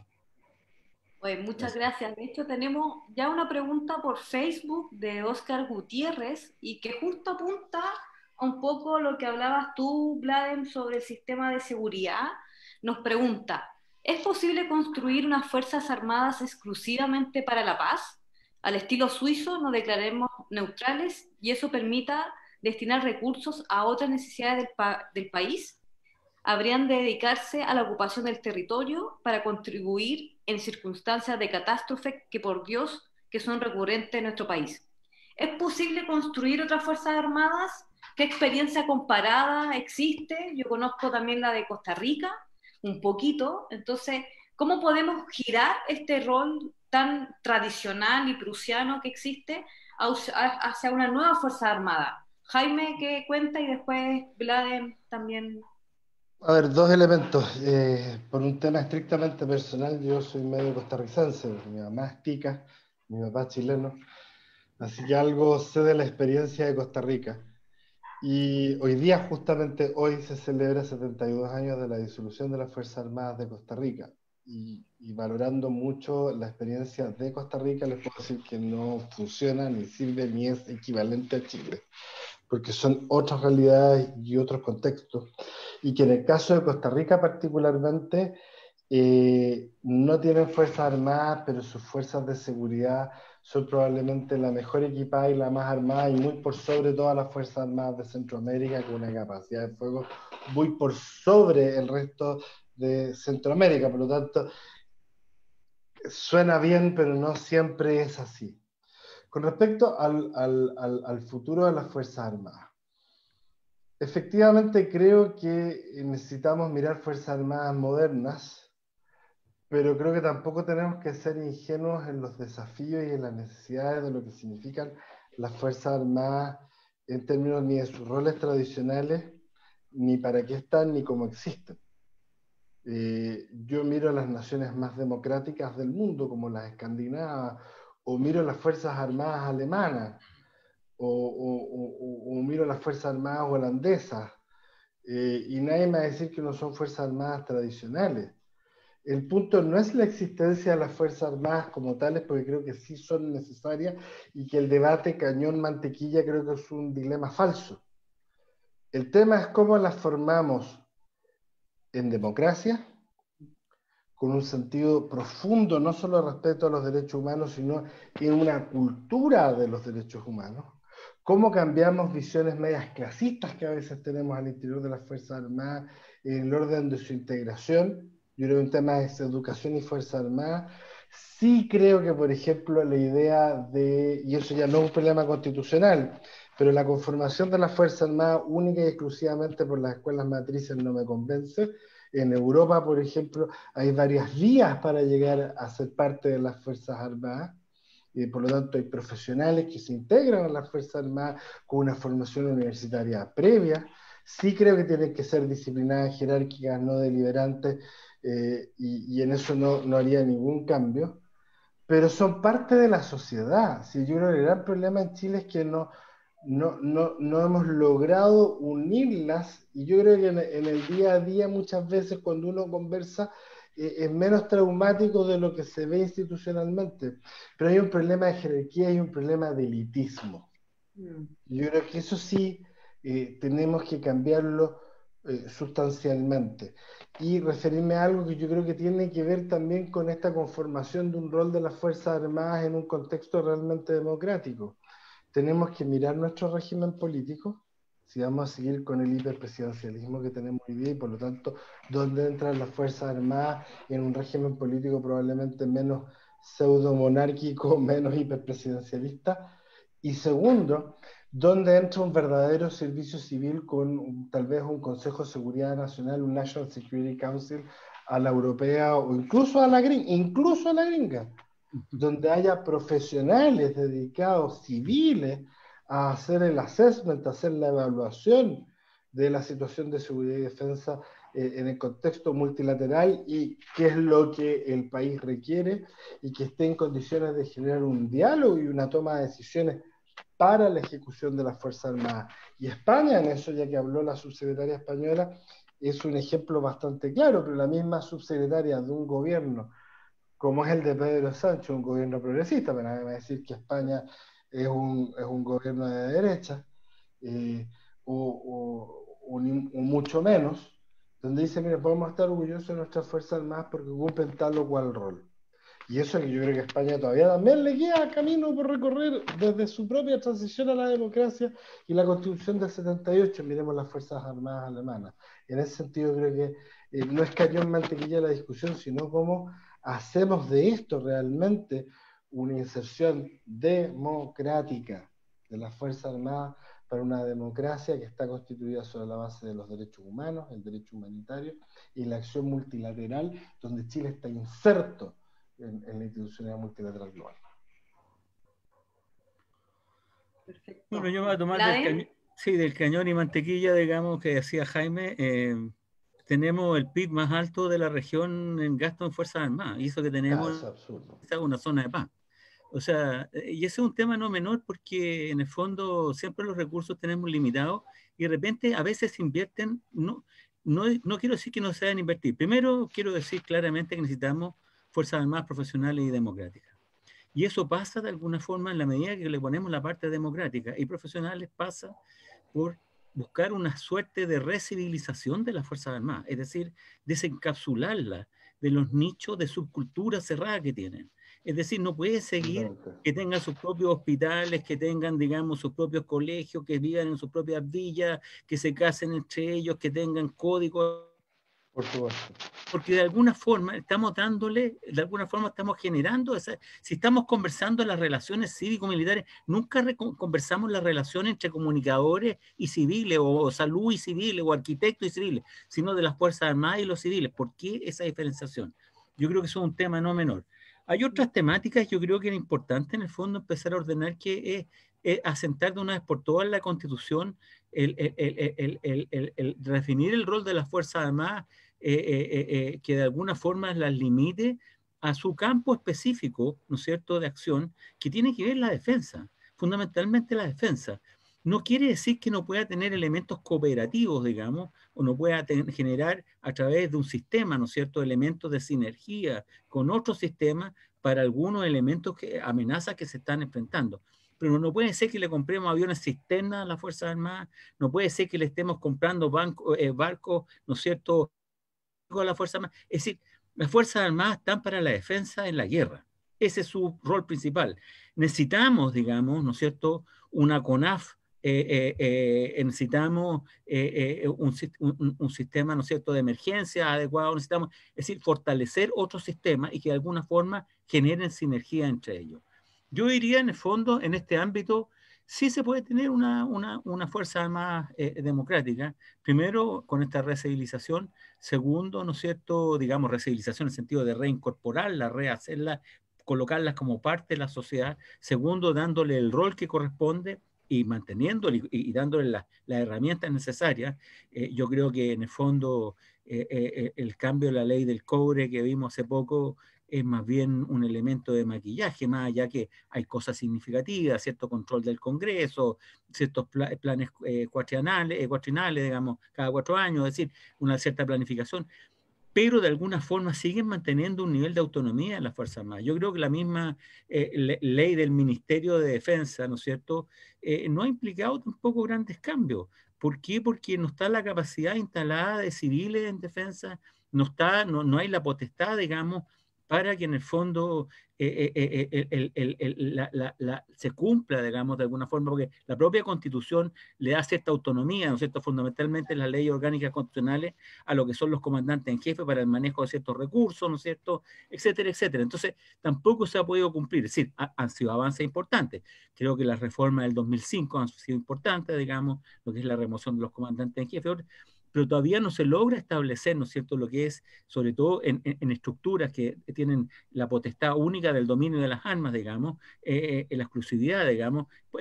Pues muchas gracias. De hecho, tenemos ya una pregunta por Facebook de Oscar Gutiérrez, y que justo apunta a un poco lo que hablabas tú, Vladem, sobre el sistema de seguridad. Nos pregunta, ¿es posible construir unas fuerzas armadas exclusivamente para la paz? Al estilo suizo, nos declaremos neutrales y eso permita destinar recursos a otras necesidades del país. ¿Habrían de dedicarse a la ocupación del territorio para contribuir en circunstancias de catástrofe que, por Dios, que son recurrentes en nuestro país? ¿Es posible construir otras fuerzas armadas? ¿Qué experiencia comparada existe? Yo conozco también la de Costa Rica, un poquito. Entonces, ¿cómo podemos girar este rol tan tradicional y prusiano que existe hacia una nueva fuerza armada? Jaime, ¿qué cuenta? Y después Vladem también. A ver, dos elementos. Por un tema estrictamente personal, yo soy medio costarricense, mi mamá es tica, mi papá es chileno, así que algo sé de la experiencia de Costa Rica. Y hoy día, justamente hoy, se celebra 72 años de la disolución de las Fuerzas Armadas de Costa Rica. Y valorando mucho la experiencia de Costa Rica, les puedo decir que no funciona, ni sirve, ni es equivalente a Chile, porque son otras realidades y otros contextos. Y que en el caso de Costa Rica particularmente, no tienen fuerzas armadas, pero sus fuerzas de seguridad son probablemente la mejor equipada y la más armada, y muy por sobre todas las fuerzas armadas de Centroamérica, con una capacidad de fuego muy por sobre el resto de Centroamérica. Por lo tanto, suena bien, pero no siempre es así. Con respecto al futuro de las Fuerzas Armadas, efectivamente creo que necesitamos mirar Fuerzas Armadas modernas, pero creo que tampoco tenemos que ser ingenuos en los desafíos y en las necesidades de lo que significan las Fuerzas Armadas en términos ni de sus roles tradicionales, ni para qué están, ni cómo existen. Yo miro a las naciones más democráticas del mundo, como las escandinavas, o miro las Fuerzas Armadas alemanas, o miro las Fuerzas Armadas holandesas, y nadie me va a decir que no son Fuerzas Armadas tradicionales. El punto no es la existencia de las Fuerzas Armadas como tales, porque creo que sí son necesarias, y que el debate cañón-mantequilla creo que es un dilema falso. El tema es cómo las formamos en democracia, con un sentido profundo, no solo respecto a los derechos humanos, sino en una cultura de los derechos humanos. Cómo cambiamos visiones medias clasistas que a veces tenemos al interior de las Fuerzas Armadas en el orden de su integración. Yo creo que un tema es educación y Fuerzas Armadas. Sí creo que, por ejemplo, la idea de, y eso ya no es un problema constitucional, pero la conformación de las Fuerzas Armadas única y exclusivamente por las escuelas matrices no me convence. En Europa, por ejemplo, hay varias vías para llegar a ser parte de las Fuerzas Armadas. Por lo tanto, hay profesionales que se integran a las Fuerzas Armadas con una formación universitaria previa. Sí creo que tienen que ser disciplinadas, jerárquicas, no deliberantes, y en eso no haría ningún cambio, pero son parte de la sociedad. Sí, yo creo que el gran problema en Chile es que no hemos logrado unirlas, y yo creo que en el día a día muchas veces cuando uno conversa es menos traumático de lo que se ve institucionalmente, pero hay un problema de jerarquía y un problema de elitismo. Yo creo que eso sí tenemos que cambiarlo sustancialmente. Y referirme a algo que yo creo que tiene que ver también con esta conformación de un rol de las Fuerzas Armadas en un contexto realmente democrático. Tenemos que mirar nuestro régimen político, si vamos a seguir con el hiperpresidencialismo que tenemos hoy día, y por lo tanto, dónde entran las Fuerzas Armadas en un régimen político probablemente menos pseudo-monárquico, menos hiperpresidencialista. Y segundo, dónde entra un verdadero servicio civil con tal vez un Consejo de Seguridad Nacional, un National Security Council a la europea, o incluso a la gringa, donde haya profesionales dedicados, civiles, a hacer el assessment, a hacer la evaluación de la situación de seguridad y defensa en el contexto multilateral, y qué es lo que el país requiere, y que esté en condiciones de generar un diálogo y una toma de decisiones para la ejecución de las Fuerzas Armadas. Y España, en eso, ya que habló la subsecretaria española, es un ejemplo bastante claro, pero la misma subsecretaria de un gobierno como es el de Pedro Sánchez, un gobierno progresista, pero nadie va a decir que España es un gobierno de derecha, eh, o mucho menos, donde dice, mire, podemos estar orgullosos de nuestras Fuerzas Armadas porque cumplen tal o cual rol. Y eso que yo creo que a España todavía también le queda camino por recorrer desde su propia transición a la democracia y la Constitución del 78. Miremos las Fuerzas Armadas alemanas. En ese sentido creo que no es cañón mantequilla la discusión, sino cómo hacemos de esto realmente una inserción democrática de las Fuerzas Armadas para una democracia que está constituida sobre la base de los derechos humanos, el derecho humanitario y la acción multilateral, donde Chile está inserto en la institucionalidad multilateral global. Perfecto. Bueno, yo me voy a tomar del cañón y mantequilla, digamos, que decía Jaime. Tenemos el PIB más alto de la región en gasto en Fuerzas Armadas, y eso que tenemos es absurdo. es una zona de paz. O sea, y ese es un tema no menor porque en el fondo siempre los recursos tenemos limitados y de repente a veces se invierten, no quiero decir que no se deben invertir. Primero quiero decir claramente que necesitamos Fuerzas Armadas profesionales y democráticas. Y eso pasa de alguna forma en la medida que le ponemos la parte democrática y profesionales, pasa por buscar una suerte de recivilización de las Fuerzas Armadas, es decir, desencapsularlas de los nichos de subcultura cerrada que tienen. Es decir, no puede seguir que tengan sus propios hospitales, que tengan, digamos, sus propios colegios, que vivan en sus propias villas, que se casen entre ellos, que tengan códigos. Por supuesto. Porque de alguna forma estamos estamos generando, si estamos conversando las relaciones cívico-militares, nunca conversamos las relaciones entre comunicadores y civiles, o salud y civiles, o arquitectos y civiles, sino de las Fuerzas Armadas y los civiles. ¿Por qué esa diferenciación? Yo creo que eso es un tema no menor. Hay otras temáticas, yo creo que era importante en el fondo empezar a ordenar, que es asentar de una vez por todas la Constitución, el definir el rol de las Fuerzas Armadas, que de alguna forma las limite a su campo específico, ¿no es cierto?, de acción, que tiene que ver la defensa, fundamentalmente la defensa. No quiere decir que no pueda tener elementos cooperativos, digamos, o no pueda generar a través de un sistema, ¿no es cierto?, elementos de sinergia con otros sistemas para algunos elementos, amenazas que se están enfrentando. Pero no puede ser que le compremos aviones cisterna a las Fuerzas Armadas, no puede ser que le estemos comprando barcos, ¿no es cierto?, a la Fuerza Armada. Es decir, las Fuerzas Armadas están para la defensa en la guerra. Ese es su rol principal. Necesitamos, digamos, ¿no es cierto?, una CONAF, necesitamos un sistema, ¿no es cierto?, de emergencia adecuado, necesitamos, es decir, fortalecer otros sistemas y que de alguna forma generen sinergia entre ellos. Yo diría, en el fondo, en este ámbito, sí se puede tener una Fuerza Armada democrática, primero con esta recivilización, segundo, ¿no es cierto?, digamos, recivilización en el sentido de reincorporarla, rehacerla, colocarlas como parte de la sociedad, segundo, dándole el rol que corresponde y manteniéndole y dándole las herramientas necesarias. Yo creo que en el fondo el cambio de la ley del cobre que vimos hace poco es más bien un elemento de maquillaje, más allá que hay cosas significativas, cierto control del Congreso, ciertos planes cuatrinales, digamos, cada 4 años, es decir, una cierta planificación, pero de alguna forma siguen manteniendo un nivel de autonomía en las Fuerzas Armadas. Yo creo que la misma ley del Ministerio de Defensa, ¿no es cierto?, no ha implicado tampoco grandes cambios. ¿Por qué? Porque no está la capacidad instalada de civiles en defensa, no hay la potestad, digamos, para que en el fondo se cumpla, digamos, de alguna forma, porque la propia Constitución le da cierta autonomía, ¿no es cierto?, fundamentalmente las leyes orgánicas constitucionales, a lo que son los comandantes en jefe para el manejo de ciertos recursos, ¿no es cierto?, etcétera, etcétera. Entonces, tampoco se ha podido cumplir. Es decir, han sido avances importantes. Creo que las reformas del 2005 han sido importantes, digamos, lo que es la remoción de los comandantes en jefe, pero todavía no se logra establecer, ¿no es cierto?, lo que es, sobre todo en estructuras que tienen la potestad única del dominio de las armas, digamos, la exclusividad, digamos,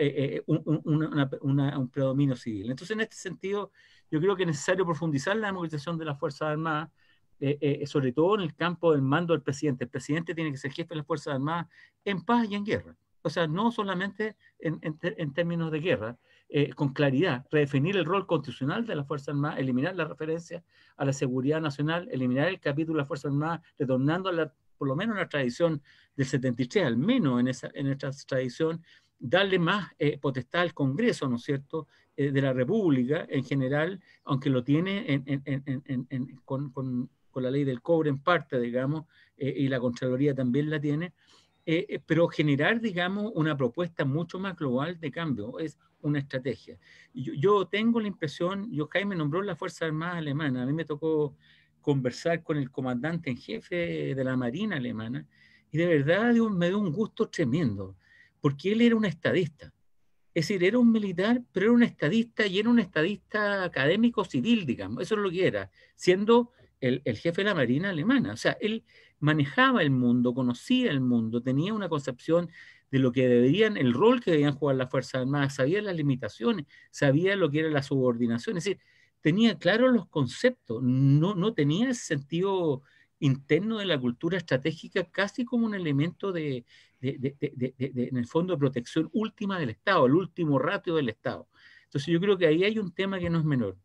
un predominio civil. Entonces, en este sentido, yo creo que es necesario profundizar la democratización de las Fuerzas Armadas, sobre todo en el campo del mando del presidente. El presidente tiene que ser jefe de las Fuerzas Armadas en paz y en guerra. O sea, no solamente en términos de guerra, con claridad, redefinir el rol constitucional de las Fuerzas Armadas, eliminar la referencia a la seguridad nacional, eliminar el capítulo de las Fuerzas Armadas, retornando por lo menos a la tradición del 73, al menos en esta tradición, darle más potestad al Congreso, ¿no es cierto?, de la República en general, aunque lo tiene con la ley del cobre en parte, digamos, y la Contraloría también la tiene, pero generar, digamos, una propuesta mucho más global de cambio, es una estrategia. Yo tengo la impresión, Jaime nombró la Fuerza Armada Alemana, a mí me tocó conversar con el comandante en jefe de la Marina alemana, y de verdad me dio un gusto tremendo, porque él era un estadista. Es decir, era un militar, pero era un estadista, y era un estadista académico civil, digamos, eso es lo que era, siendo el jefe de la Marina alemana. O sea, él manejaba el mundo, conocía el mundo, tenía una concepción de lo que deberían, el rol que debían jugar las Fuerzas Armadas, sabía las limitaciones, sabía lo que era la subordinación, es decir, tenía claros los conceptos, no tenía ese sentido interno de la cultura estratégica, casi como un elemento en el fondo, de protección última del Estado, el último ratio del Estado. Entonces yo creo que ahí hay un tema que no es menor.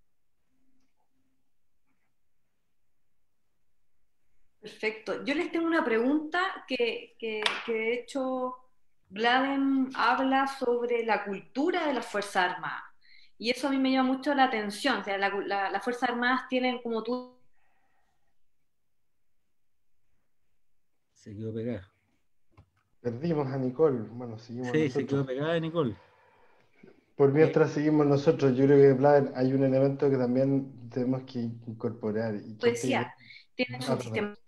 Perfecto. Yo les tengo una pregunta que de hecho Bladen habla sobre la cultura de las Fuerzas Armadas. Y eso a mí me llama mucho la atención. O sea, las Fuerzas Armadas tienen, como tú... Se quedó pegada. Perdimos a Nicole, bueno, seguimos Sí, se quedó nosotros. pegada, Nicole. Por mientras seguimos nosotros, yo creo que Vlad, hay un elemento que también tenemos que incorporar. Y que esta idea... Decía, tienen Ah, su perdón. sistema...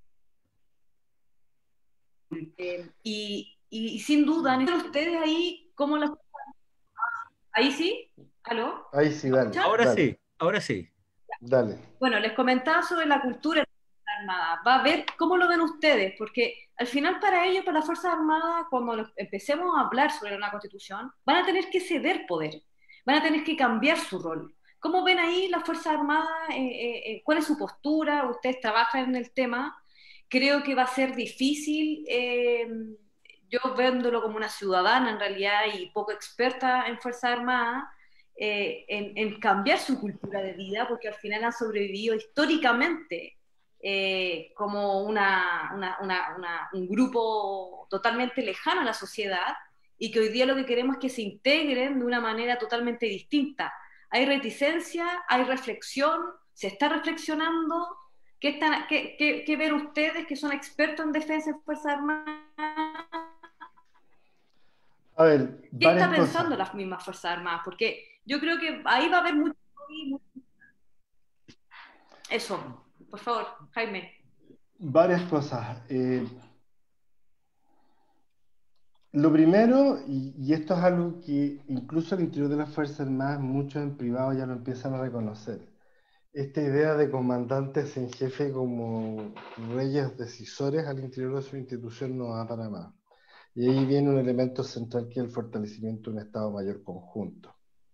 y sin duda, ustedes ahí, ¿cómo las... ¿Ahí sí? ¿Aló? Ahí sí, dale, ¿Escuchan? Ahora dale, sí, ahora sí. dale. Bueno, les comentaba sobre la cultura de las Fuerzas Armadas. Va a ver cómo lo ven ustedes, porque al final para ellos, para las Fuerzas Armadas, cuando empecemos a hablar sobre una constitución, van a tener que ceder poder, van a tener que cambiar su rol. ¿Cómo ven ahí las Fuerzas Armadas? ¿Cuál es su postura? Ustedes trabajan en el tema. Creo que va a ser difícil. Yo viéndolo como una ciudadana en realidad y poco experta en Fuerzas Armadas, en cambiar su cultura de vida, porque al final han sobrevivido históricamente como un grupo totalmente lejano a la sociedad y que hoy día lo que queremos es que se integren de una manera totalmente distinta. Hay reticencia, hay reflexión, se está reflexionando. ¿Qué ven ustedes que son expertos en defensa de Fuerzas Armadas? A ver, ¿Qué está varias cosas. pensando las mismas Fuerzas Armadas? Porque yo creo que ahí va a haber mucho... Eso, por favor, Jaime. Varias cosas. Lo primero, y esto es algo que incluso al interior de las Fuerzas Armadas muchos en privado ya lo empiezan a reconocer. Esta idea de comandantes en jefe como reyes decisores al interior de su institución no va para más. Y ahí viene un elemento central que es el fortalecimiento de un Estado Mayor conjunto.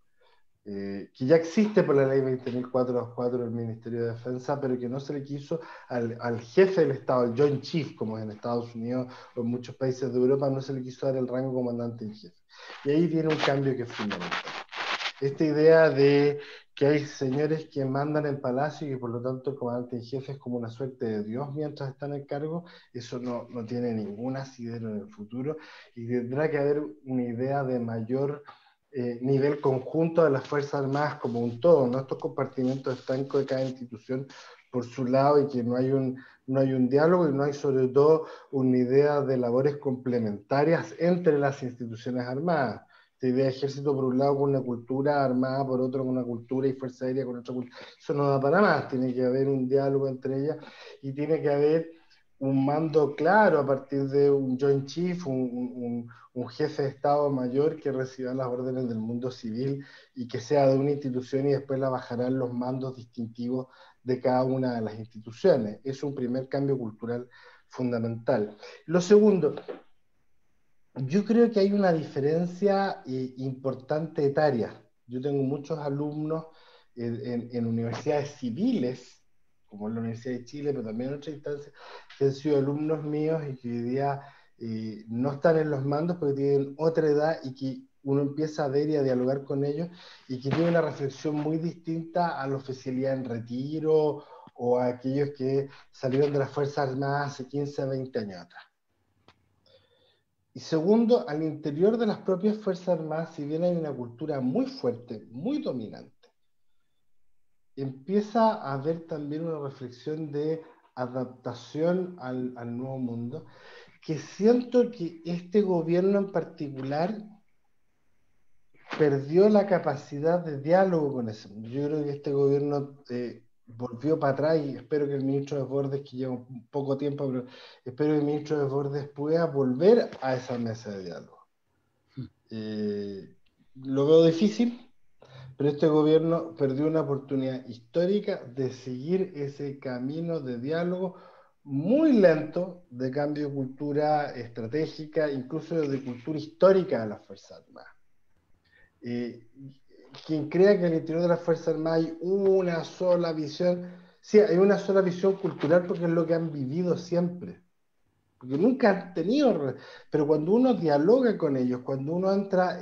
Que ya existe por la ley 20.424 del Ministerio de Defensa, pero que no se le quiso al jefe del Estado, el Joint Chief, como es en Estados Unidos o en muchos países de Europa, no se le quiso dar el rango comandante en jefe. Y ahí viene un cambio que es fundamental. Esta idea de que hay señores que mandan en palacio y que por lo tanto el comandante en jefe es como una suerte de Dios mientras está en el cargo, eso no tiene ningún asidero en el futuro y tendrá que haber una idea de mayor nivel conjunto de las Fuerzas Armadas como un todo, no estos compartimentos estancos de cada institución por su lado y que no hay un diálogo y no hay sobre todo una idea de labores complementarias entre las instituciones armadas. Esta idea de ejército por un lado con una cultura, armada por otro con una cultura y fuerza aérea con otra cultura, eso no da para más, tiene que haber un diálogo entre ellas y tiene que haber un mando claro a partir de un Joint Chief, un jefe de Estado Mayor que reciba las órdenes del mundo civil y que sea de una institución y después la bajarán los mandos distintivos de cada una de las instituciones. Es un primer cambio cultural fundamental. Lo segundo, yo creo que hay una diferencia importante etaria. Yo tengo muchos alumnos en universidades civiles, como en la Universidad de Chile, pero también en otras instancias, que han sido alumnos míos y que hoy día no están en los mandos porque tienen otra edad y que uno empieza a ver y a dialogar con ellos y que tienen una reflexión muy distinta a la oficialidad en retiro o a aquellos que salieron de las Fuerzas Armadas hace 15, 20 años atrás. Y segundo, al interior de las propias Fuerzas Armadas, si bien hay una cultura muy fuerte, muy dominante, empieza a haber también una reflexión de adaptación al nuevo mundo, que siento que este gobierno en particular perdió la capacidad de diálogo con ese mundo. Yo creo que este gobierno volvió para atrás y espero que el ministro Desbordes, que lleva un poco tiempo, pero espero que el ministro Desbordes pueda volver a esa mesa de diálogo. Lo veo difícil, pero este gobierno perdió una oportunidad histórica de seguir ese camino de diálogo muy lento de cambio de cultura estratégica, incluso de cultura histórica de las Fuerzas Armadas. Quien crea que al interior de las Fuerzas Armadas hay una sola visión Sí, hay una sola visión cultural porque es lo que han vivido siempre. Porque nunca han tenido, pero cuando uno dialoga con ellos, cuando uno entra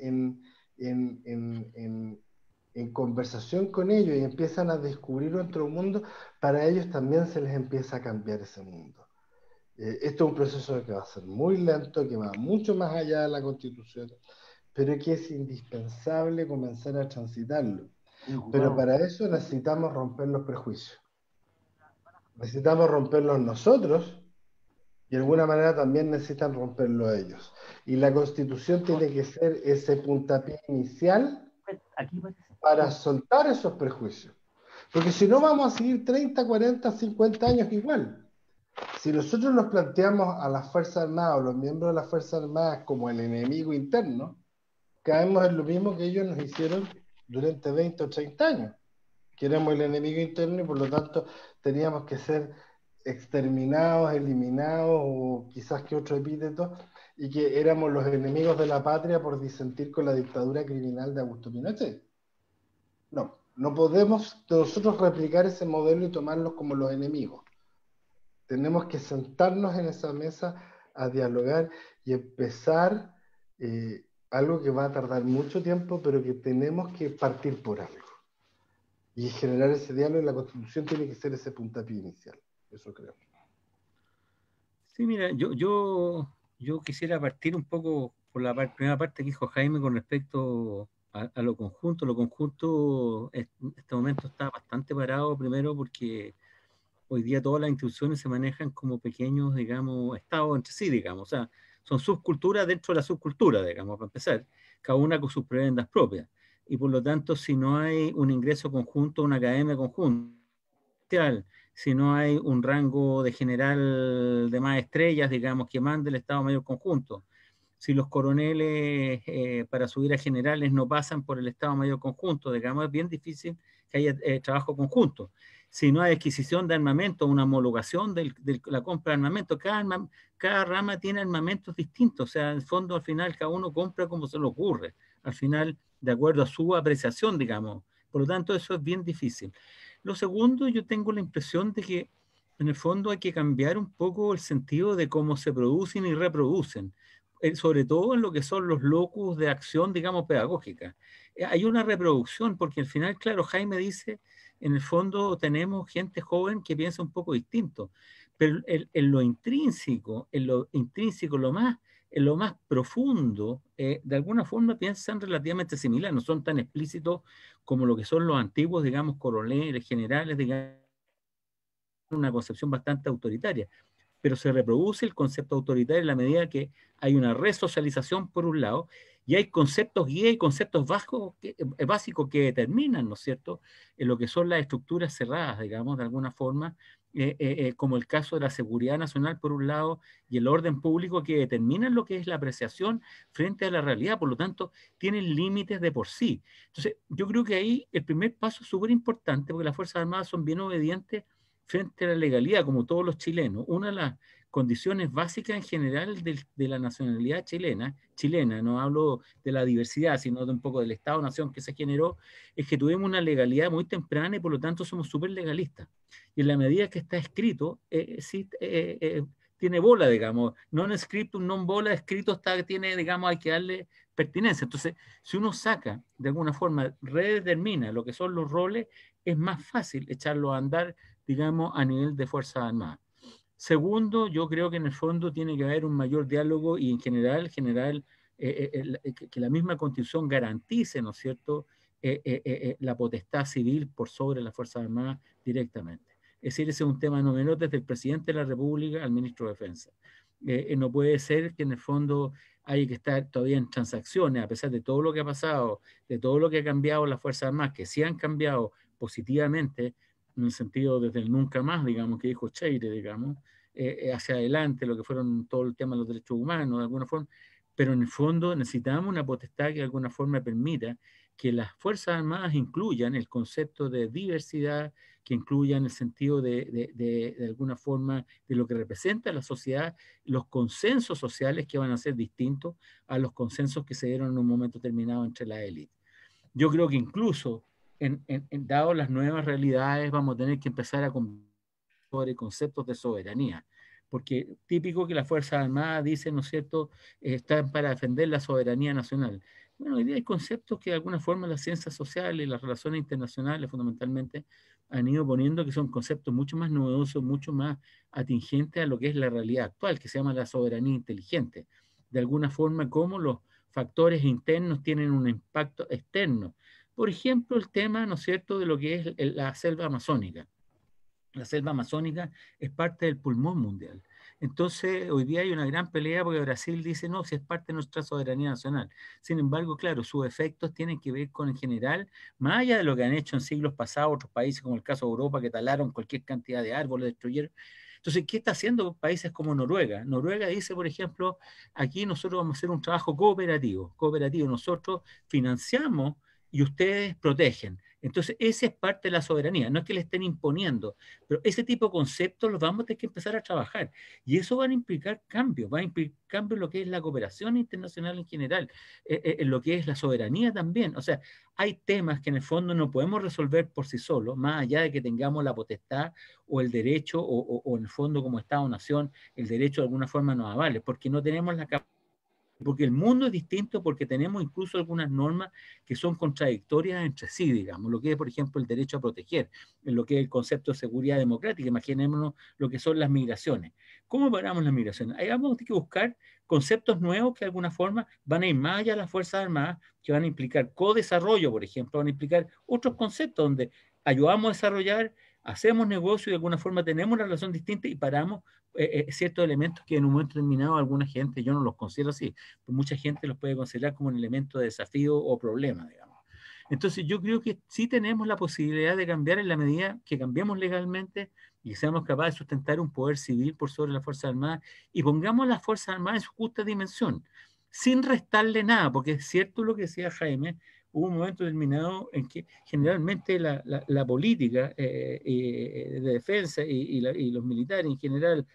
en conversación con ellos y empiezan a descubrir otro mundo, para ellos también se les empieza a cambiar ese mundo. Esto es un proceso que va a ser muy lento, que va mucho más allá de la Constitución, pero que es indispensable comenzar a transitarlo. Pero para eso necesitamos romper los prejuicios. Necesitamos romperlos nosotros y de alguna manera también necesitan romperlo ellos. Y la Constitución tiene que ser ese puntapié inicial para soltar esos prejuicios. Porque si no vamos a seguir 30, 40, 50 años igual. Si nosotros nos planteamos a las Fuerzas Armadas o los miembros de las Fuerzas Armadas como el enemigo interno, caemos en lo mismo que ellos nos hicieron durante 20 o 30 años, que éramos el enemigo interno y por lo tanto teníamos que ser exterminados, eliminados o quizás que otro epíteto, y que éramos los enemigos de la patria por disentir con la dictadura criminal de Augusto Pinochet. No, no podemos nosotros replicar ese modelo y tomarlos como los enemigos. Tenemos que sentarnos en esa mesa a dialogar y empezar algo que va a tardar mucho tiempo, pero que tenemos que partir por algo. Y generar ese diálogo, y la Constitución tiene que ser ese puntapié inicial. Eso creo. Sí, mira, yo quisiera partir un poco por la primera parte que dijo Jaime con respecto a lo conjunto. Lo conjunto en este momento está bastante parado, primero porque hoy día todas las instituciones se manejan como pequeños, digamos, estados entre sí, digamos. O sea, son subculturas dentro de la subcultura, digamos, para empezar, cada una con sus prebendas propias. Y por lo tanto, si no hay un ingreso conjunto, una academia conjunta, si no hay un rango de general de más estrellas, digamos, que mande el Estado Mayor Conjunto, si los coroneles para subir a generales no pasan por el Estado Mayor Conjunto, digamos, es bien difícil que haya trabajo conjunto. Si no hay adquisición de armamento, una homologación de la compra de armamento, cada rama tiene armamentos distintos, o sea, en el fondo al final cada uno compra como se le ocurre, al final de acuerdo a su apreciación, digamos. Por lo tanto, eso es bien difícil. Lo segundo, yo tengo la impresión de que en el fondo hay que cambiar un poco el sentido de cómo se producen y reproducen, sobre todo en lo que son los locus de acción, digamos, pedagógica. Hay una reproducción, porque al final, claro, Jaime dice, en el fondo tenemos gente joven que piensa un poco distinto, pero en lo intrínseco, en lo más profundo, de alguna forma piensan relativamente similar, no son tan explícitos como lo que son los antiguos, digamos, coroneles, generales, digamos, una concepción bastante autoritaria, pero se reproduce el concepto autoritario en la medida que hay una resocialización por un lado, y hay conceptos guía y conceptos básicos que determinan, ¿no es cierto?, en lo que son las estructuras cerradas, digamos, de alguna forma, como el caso de la seguridad nacional por un lado y el orden público, que determinan lo que es la apreciación frente a la realidad, por lo tanto, tienen límites de por sí. Entonces, yo creo que ahí el primer paso es súper importante, porque las Fuerzas Armadas son bien obedientes frente a la legalidad, como todos los chilenos. Una de las condiciones básicas en general de la nacionalidad chilena, no hablo de la diversidad, sino de un poco del Estado-nación que se generó, es que tuvimos una legalidad muy temprana y por lo tanto somos súper legalistas. Y en la medida que está escrito, tiene bola, digamos, non scriptum, non bola, escrito está, tiene, digamos, hay que darle pertinencia. Entonces, si uno saca, de alguna forma, redetermina lo que son los roles, es más fácil echarlo a andar, digamos, a nivel de Fuerzas Armadas. Segundo, yo creo que en el fondo tiene que haber un mayor diálogo y en general, que la misma Constitución garantice, ¿no es cierto?, la potestad civil por sobre las Fuerzas Armadas directamente. Es decir, ese es un tema no menor desde el presidente de la República al ministro de Defensa. No puede ser que en el fondo haya que estar todavía en transacciones, a pesar de todo lo que ha pasado, de todo lo que ha cambiado las Fuerzas Armadas, que sí han cambiado positivamente, en el sentido desde el nunca más, digamos, que dijo Cheire, digamos, hacia adelante, lo que fueron todo el tema de los derechos humanos, de alguna forma, pero en el fondo necesitamos una potestad que de alguna forma permita que las Fuerzas Armadas incluyan el concepto de diversidad, que incluyan el sentido de alguna forma de lo que representa la sociedad, los consensos sociales que van a ser distintos a los consensos que se dieron en un momento determinado entre la élite. Yo creo que incluso dado las nuevas realidades, vamos a tener que empezar a conversar sobre conceptos de soberanía. Porque típico que las Fuerzas Armadas dicen, ¿no es cierto?, están para defender la soberanía nacional. Bueno, hoy día hay conceptos que de alguna forma las ciencias sociales y las relaciones internacionales fundamentalmente han ido poniendo, que son conceptos mucho más novedosos, mucho más atingentes a lo que es la realidad actual, que se llama la soberanía inteligente. De alguna forma, cómo los factores internos tienen un impacto externo. Por ejemplo, el tema, ¿no es cierto?, de lo que es la selva amazónica. La selva amazónica es parte del pulmón mundial. Entonces, hoy día hay una gran pelea porque Brasil dice, no, si es parte de nuestra soberanía nacional. Sin embargo, claro, sus efectos tienen que ver con, en general, más allá de lo que han hecho en siglos pasados otros países, como el caso de Europa, que talaron cualquier cantidad de árboles, destruyeron. Entonces, ¿qué está haciendo países como Noruega? Noruega dice, por ejemplo, aquí nosotros vamos a hacer un trabajo cooperativo. Nosotros financiamos y ustedes protegen. Entonces, esa es parte de la soberanía. No es que le estén imponiendo, pero ese tipo de conceptos los vamos a tener que empezar a trabajar. Y eso va a implicar cambios, va a implicar cambios en lo que es la cooperación internacional en general, en lo que es la soberanía también. O sea, hay temas que en el fondo no podemos resolver por sí solos, más allá de que tengamos la potestad o el derecho, o en el fondo como Estado-nación, el derecho de alguna forma nos avale, porque no tenemos la capacidad. Porque el mundo es distinto, porque tenemos incluso algunas normas que son contradictorias entre sí, digamos, lo que es, por ejemplo, el derecho a proteger, en lo que es el concepto de seguridad democrática. Imaginémonos lo que son las migraciones. ¿Cómo paramos las migraciones? Ahí vamos a tener que buscar conceptos nuevos que de alguna forma van a ir más allá de las Fuerzas Armadas, que van a implicar co-desarrollo, por ejemplo, van a implicar otros conceptos donde ayudamos a desarrollar, hacemos negocio y de alguna forma tenemos una relación distinta y paramos ciertos elementos que en un momento determinado alguna gente, yo no los considero así, pues mucha gente los puede considerar como un elemento de desafío o problema, digamos. Entonces yo creo que sí tenemos la posibilidad de cambiar en la medida que cambiemos legalmente y que seamos capaces de sustentar un poder civil por sobre las Fuerzas Armadas y pongamos las Fuerzas Armadas en su justa dimensión, sin restarle nada, porque es cierto lo que decía Jaime, hubo un momento determinado en que generalmente la política de defensa y los militares en general,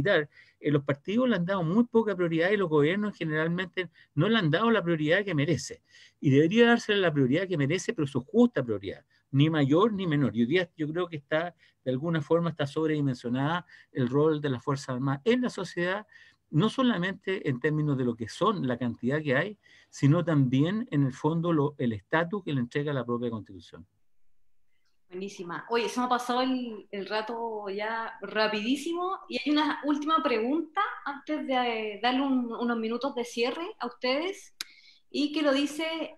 los partidos le han dado muy poca prioridad y los gobiernos generalmente no le han dado la prioridad que merece. Y debería dársele la prioridad que merece, pero su justa prioridad, ni mayor ni menor. Y hoy día yo creo que está, de alguna forma, está sobredimensionada el rol de las Fuerzas Armadas en la sociedad, no solamente en términos de lo que son, la cantidad que hay, sino también, en el fondo, el estatus que le entrega la propia Constitución. Buenísima. Oye, se me ha pasado el rato ya rapidísimo y hay una última pregunta antes de darle unos minutos de cierre a ustedes y que lo dice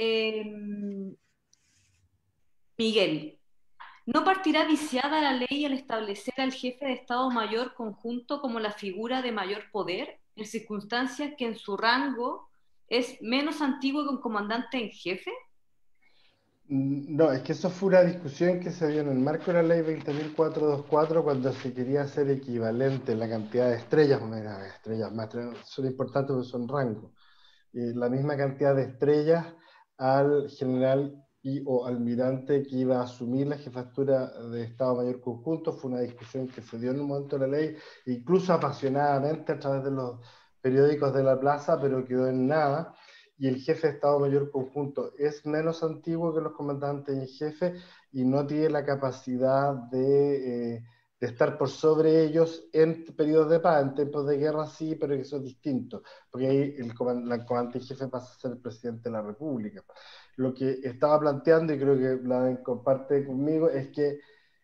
Miguel. ¿No partirá viciada la ley al establecer al jefe de Estado Mayor conjunto como la figura de mayor poder, en circunstancias que en su rango es menos antiguo que un comandante en jefe? No, es que eso fue una discusión que se dio en el marco de la ley 20.424 cuando se quería hacer equivalente la cantidad de estrellas, estrellas más son importantes porque son rangos, la misma cantidad de estrellas al general y o almirante que iba a asumir la jefatura de Estado Mayor Conjunto. Fue una discusión que se dio en un momento de la ley, incluso apasionadamente a través de los periódicos de la plaza, pero quedó en nada. Y el jefe de Estado Mayor Conjunto es menos antiguo que los comandantes en jefe y no tiene la capacidad de estar por sobre ellos en periodos de paz. En tiempos de guerra sí, pero eso es distinto, porque ahí el comandante en jefe pasa a ser el presidente de la República. Lo que estaba planteando, y creo que la comparte conmigo, es que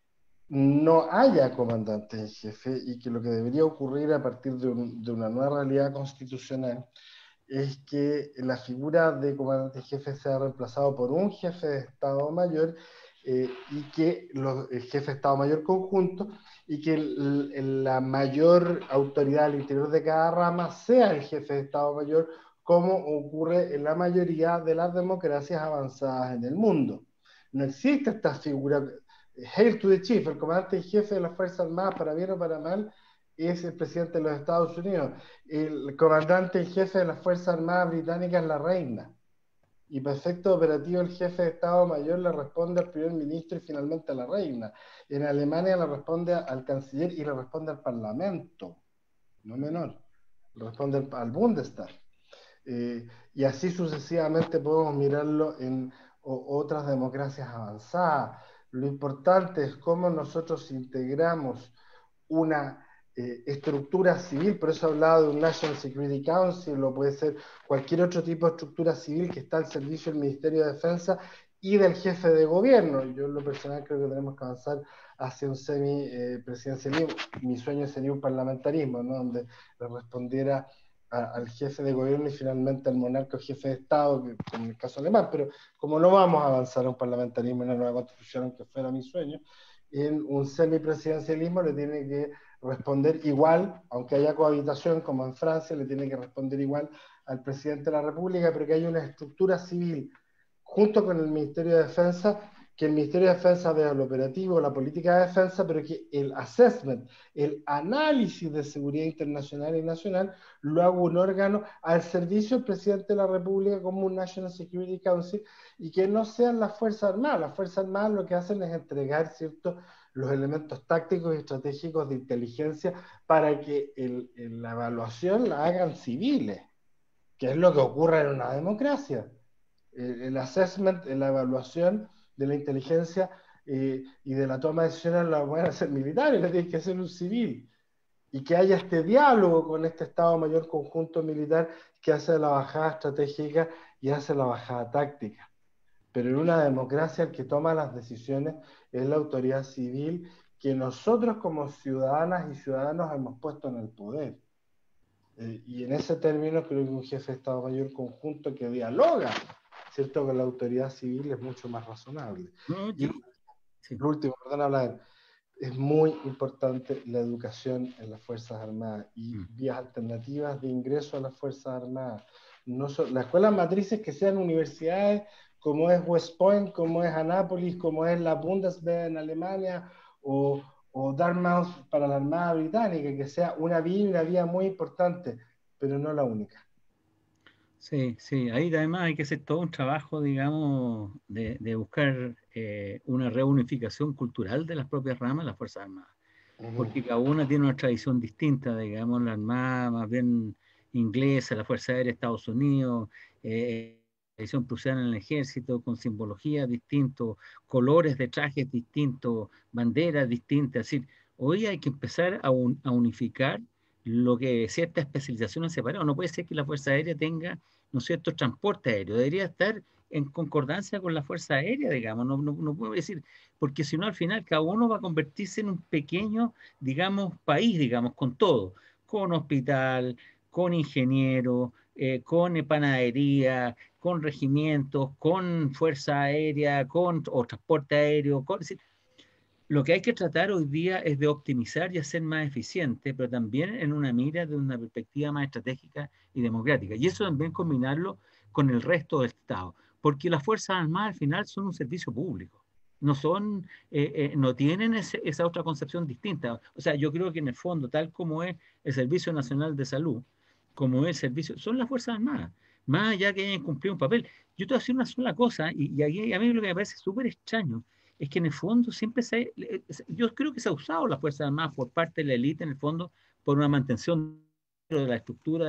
no haya comandante en jefe y que lo que debería ocurrir a partir de una nueva realidad constitucional es que la figura de comandante en jefe sea reemplazado por un jefe de Estado Mayor y que el jefe de Estado Mayor conjunto y que la mayor autoridad al interior de cada rama sea el jefe de Estado Mayor, como ocurre en la mayoría de las democracias avanzadas en el mundo. No existe esta figura, Hail to the Chief, el comandante en jefe de las Fuerzas Armadas, para bien o para mal, es el presidente de los Estados Unidos. El comandante en jefe de las Fuerzas Armadas Británicas es la reina. Y para efecto operativo el jefe de Estado Mayor le responde al primer ministro y finalmente a la reina. En Alemania le responde al canciller y le responde al parlamento, no menor. Le responde al Bundestag. Y así sucesivamente podemos mirarlo en o otras democracias avanzadas. Lo importante es cómo nosotros integramos una estructura civil, por eso he hablado de un National Security Council, o puede ser cualquier otro tipo de estructura civil que está al servicio del Ministerio de Defensa y del jefe de gobierno. Yo en lo personal creo que tenemos que avanzar hacia un semi-presidencialismo. Mi sueño sería un parlamentarismo, ¿no? Donde le respondiera al jefe de gobierno y finalmente al monarca o jefe de Estado, que, en el caso alemán, pero como no vamos a avanzar a un parlamentarismo en la nueva constitución, aunque fuera mi sueño, en un semipresidencialismo le tiene que responder igual, aunque haya cohabitación como en Francia, le tiene que responder igual al presidente de la República, pero que haya una estructura civil junto con el Ministerio de Defensa, que el Ministerio de Defensa vea lo operativo, la política de defensa, pero que el assessment, el análisis de seguridad internacional y nacional, lo haga un órgano al servicio del presidente de la República como un National Security Council, y que no sean las Fuerzas Armadas. Las Fuerzas Armadas lo que hacen es entregar, ¿cierto?, los elementos tácticos y estratégicos de inteligencia para que la evaluación la hagan civiles, que es lo que ocurre en una democracia. El assessment, la evaluación de la inteligencia y de la toma de decisiones la van a hacer militares, la tiene que hacer un civil. Y que haya este diálogo con este Estado Mayor Conjunto Militar que hace la bajada estratégica y hace la bajada táctica. Pero en una democracia el que toma las decisiones es la autoridad civil que nosotros como ciudadanas y ciudadanos hemos puesto en el poder. Y en ese término creo que un jefe de Estado Mayor Conjunto que dialoga, ¿cierto?, con la autoridad civil es mucho más razonable. No, y sí. lo último, perdón hablar, es muy importante la educación en las Fuerzas Armadas y vías alternativas de ingreso a las Fuerzas Armadas. No las escuelas matrices que sean universidades como es West Point, como es Annapolis, como es la Bundeswehr en Alemania, o Dartmouth para la Armada Británica, que sea una vía muy importante, pero no la única. Sí, sí, ahí además hay que hacer todo un trabajo, digamos, de buscar una reunificación cultural de las propias ramas de las Fuerzas Armadas, porque cada una tiene una tradición distinta, digamos, la Armada más bien inglesa, la Fuerza Aérea de Estados Unidos, tradición prusiana en el ejército, con simbología distintos, colores de trajes distintos, banderas distintas, es decir, hoy hay que empezar a unificar lo que cierta especialización separada. No puede ser que la Fuerza Aérea tenga, ¿no es cierto?, transporte aéreo. Debería estar en concordancia con la Fuerza Aérea, digamos. No puedo decir, porque si no, al final cada uno va a convertirse en un pequeño, digamos, país, digamos, con todo, con hospital, con ingeniero, con panadería, con regimientos, con Fuerza Aérea, o transporte aéreo, es decir, lo que hay que tratar hoy día es de optimizar y hacer más eficiente, pero también en una mira de una perspectiva más estratégica y democrática. Y eso también combinarlo con el resto del Estado, porque las Fuerzas Armadas al final son un servicio público. No son, no tienen esa otra concepción distinta. O sea, yo creo que en el fondo, tal como es el Servicio Nacional de Salud, como es el servicio, son las Fuerzas Armadas, más allá que hayan cumplido un papel. Yo te voy a decir una sola cosa, y a mí lo que me parece súper extraño, es que en el fondo siempre yo creo que se ha usado las Fuerzas Armadas por parte de la élite, en el fondo, por una mantención de la estructura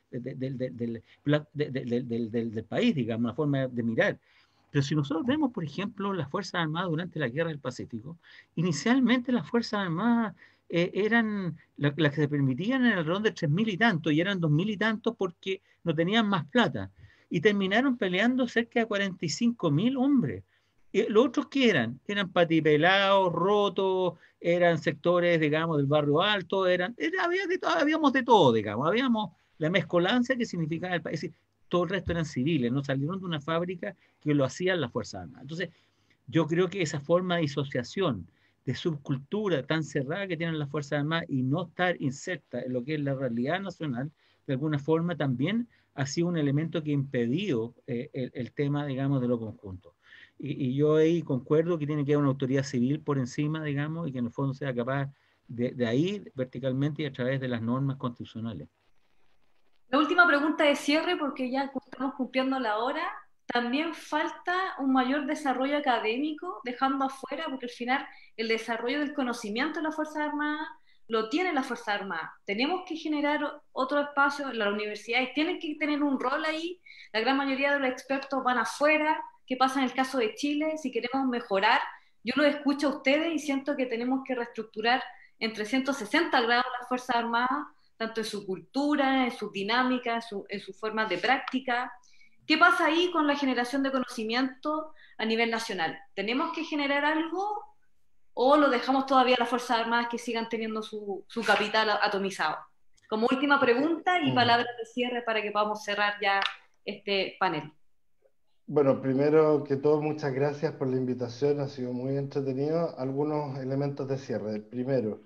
del país, digamos, una forma de mirar. Pero si nosotros vemos, por ejemplo, las Fuerzas Armadas durante la Guerra del Pacífico, inicialmente las Fuerzas Armadas eran las que se permitían en alrededor de 3.000 y tanto, y eran 2.000 y tanto porque no tenían más plata. Y terminaron peleando cerca de 45.000 hombres. Los otros que eran patipelados, rotos, eran sectores, digamos, del barrio alto, habíamos de todo, digamos, habíamos la mezcolancia que significaba el país, todo el resto eran civiles, no salieron de una fábrica que lo hacían las Fuerzas Armadas. Entonces, yo creo que esa forma de disociación, de subcultura tan cerrada que tienen las Fuerzas Armadas y no estar inserta en lo que es la realidad nacional, de alguna forma también ha sido un elemento que ha impedido el tema, digamos, de lo conjunto. Y yo ahí concuerdo que tiene que haber una autoridad civil por encima, digamos, y que en el fondo sea capaz de ahí verticalmente y a través de las normas constitucionales. La última pregunta de cierre, porque ya estamos cumpliendo la hora. También falta un mayor desarrollo académico, dejando afuera, porque al final el desarrollo del conocimiento de las Fuerzas Armadas lo tienen las Fuerzas Armadas. Tenemos que generar otro espacio, las universidades tienen que tener un rol ahí. La gran mayoría de los expertos van afuera, qué pasa en el caso de Chile, si queremos mejorar. Yo lo escucho a ustedes y siento que tenemos que reestructurar en 360 grados las Fuerzas Armadas, tanto en su cultura, en sus dinámicas, en sus formas de práctica. ¿Qué pasa ahí con la generación de conocimiento a nivel nacional? ¿Tenemos que generar algo o lo dejamos todavía a las Fuerzas Armadas que sigan teniendo su capital atomizado? Como última pregunta y palabras de cierre para que podamos cerrar ya este panel. Bueno, primero que todo, muchas gracias por la invitación, ha sido muy entretenido. Algunos elementos de cierre. Primero,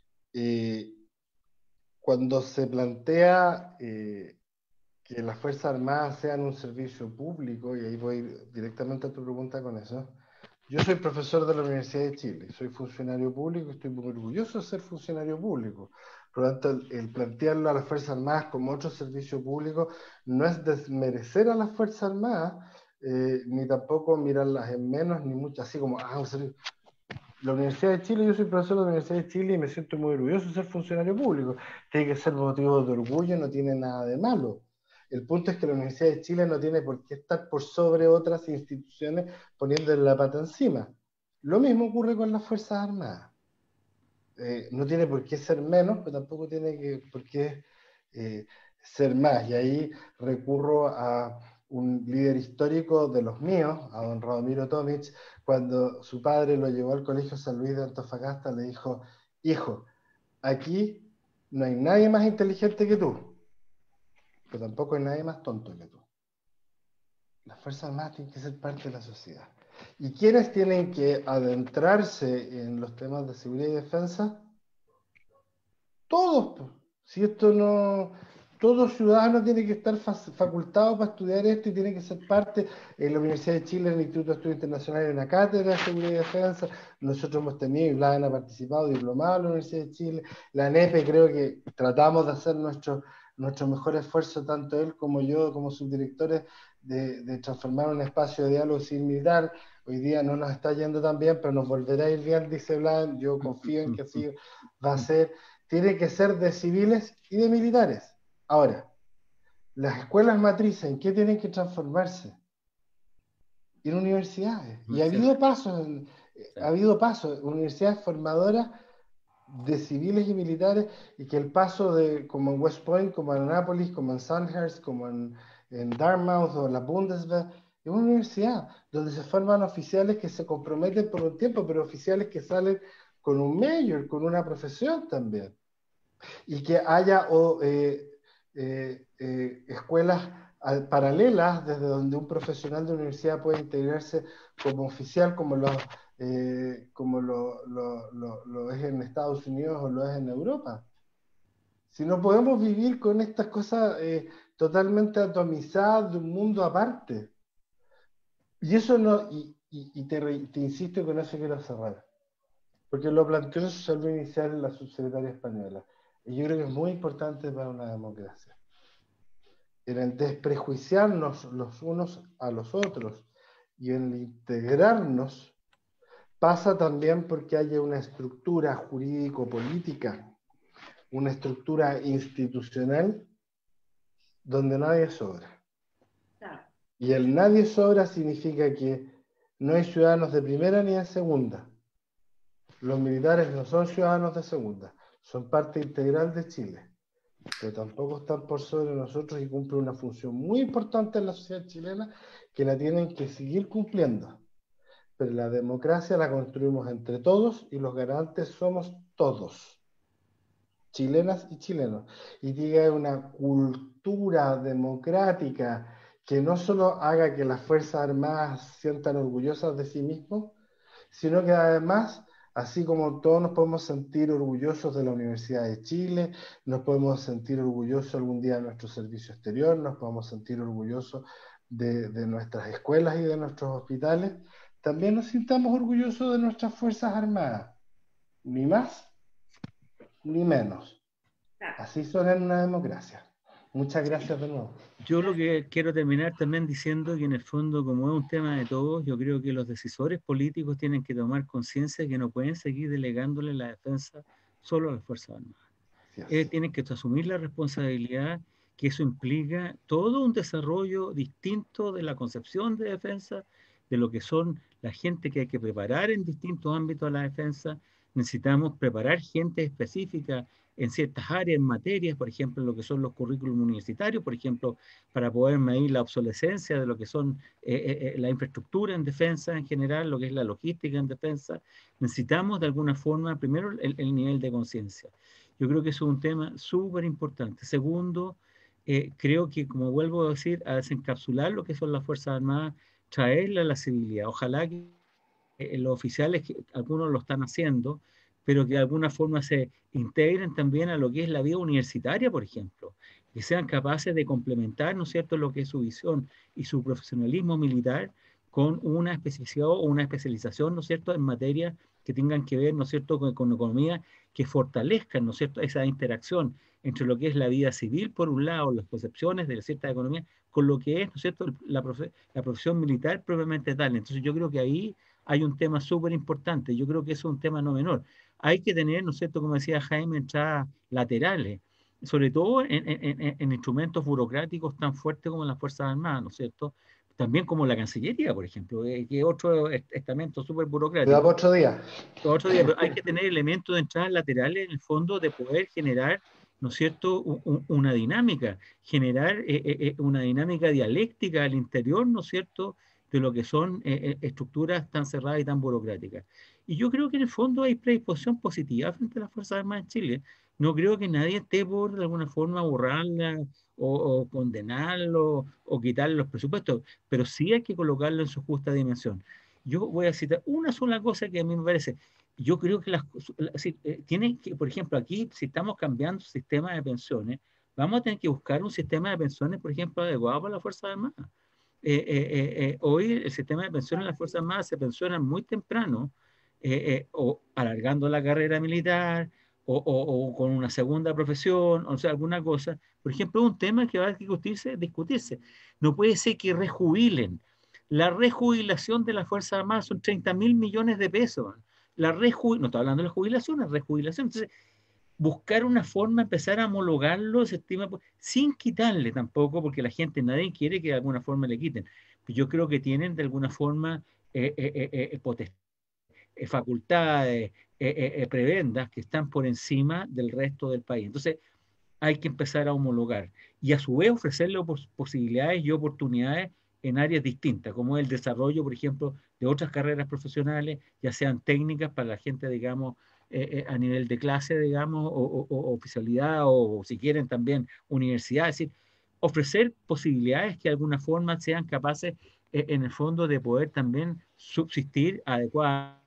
cuando se plantea que las Fuerzas Armadas sean un servicio público, y ahí voy directamente a tu pregunta con eso, yo soy profesor de la Universidad de Chile, soy funcionario público, estoy muy orgulloso de ser funcionario público. Por lo tanto, el plantearlo a las Fuerzas Armadas como otro servicio público no es desmerecer a las Fuerzas Armadas, ni tampoco mirarlas en menos, ni mucho, así como, la Universidad de Chile, yo soy profesor de la Universidad de Chile y me siento muy orgulloso de ser funcionario público. Tiene que ser motivo de orgullo, no tiene nada de malo. El punto es que la Universidad de Chile no tiene por qué estar por sobre otras instituciones poniéndole la pata encima. Lo mismo ocurre con las Fuerzas Armadas. No tiene por qué ser menos, pero tampoco tiene por qué ser más. Y ahí recurro a un líder histórico de los míos, a don Radomiro Tomic, cuando su padre lo llevó al Colegio San Luis de Antofagasta, le dijo: hijo, aquí no hay nadie más inteligente que tú, pero tampoco hay nadie más tonto que tú. Las Fuerzas Armadas tienen que ser parte de la sociedad. ¿Y quiénes tienen que adentrarse en los temas de seguridad y defensa? Todos. Si esto no... Todo ciudadano tiene que estar facultado para estudiar esto y tiene que ser parte. En la Universidad de Chile, en el Instituto de Estudios Internacionales, hay una cátedra de seguridad y defensa. Nosotros hemos tenido, y Vladen ha participado, diplomado en la Universidad de Chile. La ANEPE, creo que tratamos de hacer nuestro mejor esfuerzo, tanto él como yo, como subdirectores, de transformar un espacio de diálogo civil militar. Hoy día no nos está yendo tan bien, pero nos volverá a ir bien, dice Vladen. Yo confío en que así va a ser. Tiene que ser de civiles y de militares. Ahora, las escuelas matrices, ¿en qué tienen que transformarse? En universidades. Y ha habido pasos, universidades formadoras de civiles y militares, y que el paso de, como en West Point, como en Annapolis, como en Sandhurst, como en Dartmouth o la Bundeswehr, es una universidad donde se forman oficiales que se comprometen por un tiempo, pero oficiales que salen con un major, con una profesión también. Y que haya escuelas paralelas desde donde un profesional de universidad puede integrarse como oficial, como lo es en Estados Unidos o lo es en Europa. Si no podemos vivir con estas cosas totalmente atomizadas de un mundo aparte. Y eso no, te insisto con eso quiero cerrar, porque lo planteó en su saludo inicial la subsecretaria española. Y yo creo que es muy importante para una democracia. En el desprejuiciarnos los unos a los otros y en el integrarnos, pasa también porque haya una estructura jurídico-política, una estructura institucional donde nadie sobra. Y el nadie sobra significa que no hay ciudadanos de primera ni de segunda. Los militares no son ciudadanos de segunda, son parte integral de Chile, pero tampoco están por sobre nosotros y cumplen una función muy importante en la sociedad chilena que la tienen que seguir cumpliendo. Pero la democracia la construimos entre todos y los garantes somos todos, chilenas y chilenos. Y diga una cultura democrática que no solo haga que las Fuerzas Armadas se sientan orgullosas de sí mismos, sino que además, así como todos nos podemos sentir orgullosos de la Universidad de Chile, nos podemos sentir orgullosos algún día de nuestro servicio exterior, nos podemos sentir orgullosos de nuestras escuelas y de nuestros hospitales, también nos sintamos orgullosos de nuestras Fuerzas Armadas, ni más ni menos. Así son en una democracia. Muchas gracias de nuevo. Yo lo que quiero terminar también diciendo que en el fondo, como es un tema de todos, yo creo que los decisores políticos tienen que tomar conciencia de que no pueden seguir delegándole la defensa solo a las Fuerzas Armadas. Tienen que asumir la responsabilidad que eso implica todo un desarrollo distinto de la concepción de defensa de lo que son la gente que hay que preparar en distintos ámbitos de la defensa. Necesitamos preparar gente específica en ciertas áreas, en materias, por ejemplo, lo que son los currículums universitarios, por ejemplo, para poder medir la obsolescencia de lo que son la infraestructura en defensa en general, lo que es la logística en defensa. Necesitamos de alguna forma, primero, el nivel de conciencia. Yo creo que eso es un tema súper importante. Segundo, creo que, como vuelvo a decir, a desencapsular lo que son las Fuerzas Armadas, traerla a la civilidad. Ojalá que los oficiales, que algunos lo están haciendo, pero que de alguna forma se integren también a lo que es la vida universitaria, por ejemplo, que sean capaces de complementar, ¿no es cierto?, lo que es su visión y su profesionalismo militar con una especialización o una especialización, ¿no es cierto?, en materias que tengan que ver, ¿no es cierto?, con economía, que fortalezcan, ¿no es cierto?, esa interacción entre lo que es la vida civil, por un lado, las concepciones de cierta economía, con lo que es, ¿no es cierto?, la profesión militar propiamente tal. Entonces yo creo que ahí hay un tema súper importante. Yo creo que eso es un tema no menor. Hay que tener, ¿no es cierto?, como decía Jaime, entradas laterales, sobre todo en instrumentos burocráticos tan fuertes como las Fuerzas Armadas, ¿no es cierto? También como la Cancillería, por ejemplo, que es otro estamento súper burocrático. Para otro día. Otro día, pero hay que tener elementos de entradas laterales en el fondo de poder generar, ¿no es cierto?, una dinámica, generar una dinámica dialéctica al interior, ¿no es cierto?, de lo que son estructuras tan cerradas y tan burocráticas. Y yo creo que en el fondo hay predisposición positiva frente a las Fuerzas Armadas en Chile. No creo que nadie esté por, de alguna forma, borrarla o condenarlo o quitarle los presupuestos, pero sí hay que colocarlo en su justa dimensión. Yo voy a citar una sola cosa que a mí me parece. Yo creo que tienen que, por ejemplo, aquí, si estamos cambiando sistema de pensiones, vamos a tener que buscar un sistema de pensiones, por ejemplo, adecuado para las Fuerzas Armadas. Hoy el sistema de pensiones en las Fuerzas Armadas se pensionan muy temprano, o alargando la carrera militar, o con una segunda profesión, o sea, alguna cosa. Por ejemplo, un tema que va a discutirse. No puede ser que rejubilen. La rejubilación de las Fuerzas Armadas son 30.000 millones de pesos. No estoy hablando de la jubilación, la rejubilación. Entonces, buscar una forma, empezar a homologarlo, sin quitarle tampoco, porque la gente, nadie quiere que de alguna forma le quiten. Yo creo que tienen de alguna forma facultades, prebendas que están por encima del resto del país. Entonces, hay que empezar a homologar y a su vez ofrecerle posibilidades y oportunidades en áreas distintas, como el desarrollo, por ejemplo, de otras carreras profesionales, ya sean técnicas para la gente, digamos, a nivel de clase, digamos, o oficialidad, o si quieren también universidad, es decir, ofrecer posibilidades que de alguna forma sean capaces, en el fondo, de poder también subsistir adecuadamente.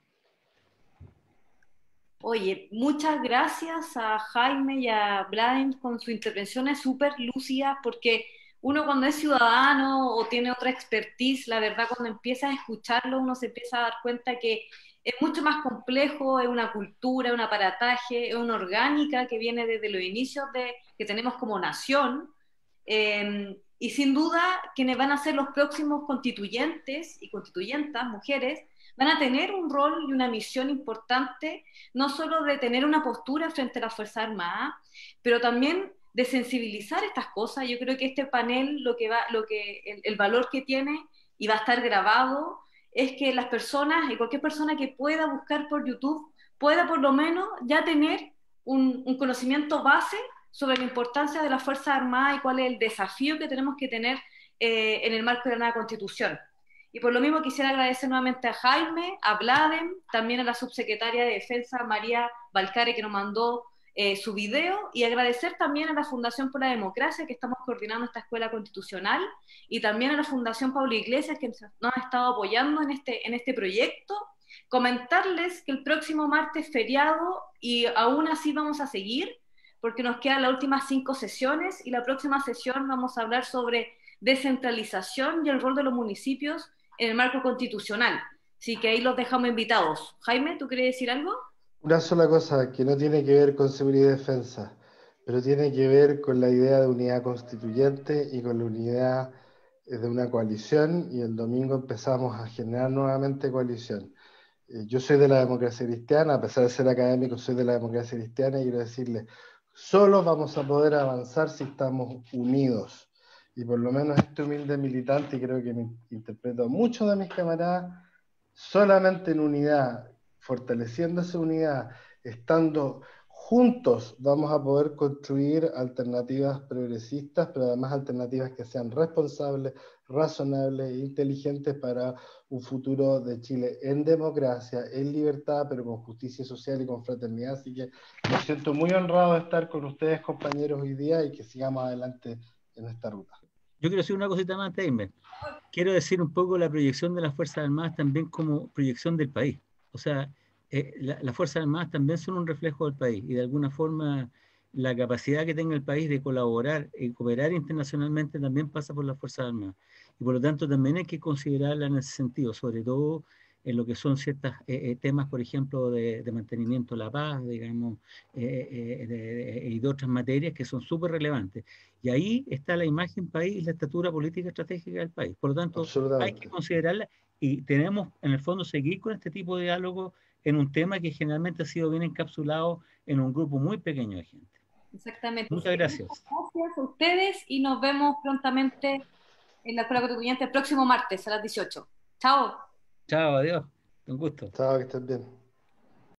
Oye, muchas gracias a Jaime y a Brian con sus intervenciones súper lúcidas, porque uno cuando es ciudadano o tiene otra expertise, la verdad cuando empieza a escucharlo uno se empieza a dar cuenta que es mucho más complejo, es una cultura, un aparataje, es una orgánica que viene desde los inicios que tenemos como nación, y sin duda quienes van a ser los próximos constituyentes y constituyentas, mujeres, van a tener un rol y una misión importante, no solo de tener una postura frente a las Fuerzas Armadas, pero también de sensibilizar estas cosas. Yo creo que este panel, el valor que tiene y va a estar grabado, es que las personas, y cualquier persona que pueda buscar por YouTube, pueda por lo menos ya tener un conocimiento base sobre la importancia de las Fuerzas Armadas y cuál es el desafío que tenemos que tener en el marco de la nueva Constitución. Y por lo mismo quisiera agradecer nuevamente a Jaime, a Bladen, también a la subsecretaria de Defensa, María Valcare, que nos mandó su video, y agradecer también a la Fundación por la Democracia, que estamos coordinando esta escuela constitucional, y también a la Fundación Pablo Iglesias, que nos ha estado apoyando en este proyecto. Comentarles que el próximo martes es feriado y aún así vamos a seguir, porque nos quedan las últimas 5 sesiones, y la próxima sesión vamos a hablar sobre descentralización y el rol de los municipios en el marco constitucional. Así que ahí los dejamos invitados. Jaime, ¿tú quieres decir algo? Una sola cosa que no tiene que ver con seguridad y defensa, pero tiene que ver con la idea de unidad constituyente y con la unidad de una coalición, y el domingo empezamos a generar nuevamente coalición. Yo soy de la democracia cristiana, a pesar de ser académico, soy de la democracia cristiana, y quiero decirles, solo vamos a poder avanzar si estamos unidos. y por lo menos este humilde militante, y creo que me interpreto a muchos de mis camaradas, solamente en unidad, fortaleciendo esa unidad, estando juntos, vamos a poder construir alternativas progresistas, pero además alternativas que sean responsables, razonables e inteligentes para un futuro de Chile en democracia, en libertad, pero con justicia social y con fraternidad. Así que me siento muy honrado de estar con ustedes, compañeros, hoy día, y que sigamos adelante en esta ruta. Yo quiero decir una cosita más, Teimer. Quiero decir un poco la proyección de las Fuerzas Armadas también como proyección del país. O sea, las Fuerzas Armadas también son un reflejo del país y de alguna forma la capacidad que tenga el país de colaborar y cooperar internacionalmente también pasa por las Fuerzas Armadas. Y por lo tanto también hay que considerarla en ese sentido, sobre todo en lo que son ciertos temas, por ejemplo, de mantenimiento de la paz, digamos, y de otras materias que son súper relevantes. Y ahí está la imagen país y la estatura política estratégica del país. Por lo tanto, hay que considerarla y tenemos, en el fondo, seguir con este tipo de diálogo en un tema que generalmente ha sido bien encapsulado en un grupo muy pequeño de gente. Exactamente. Muchas gracias. Gracias a ustedes y nos vemos prontamente en la Escuela Constituyente el próximo martes a las 18. Chao. Chao, adiós. Un gusto. Chao, que estén bien.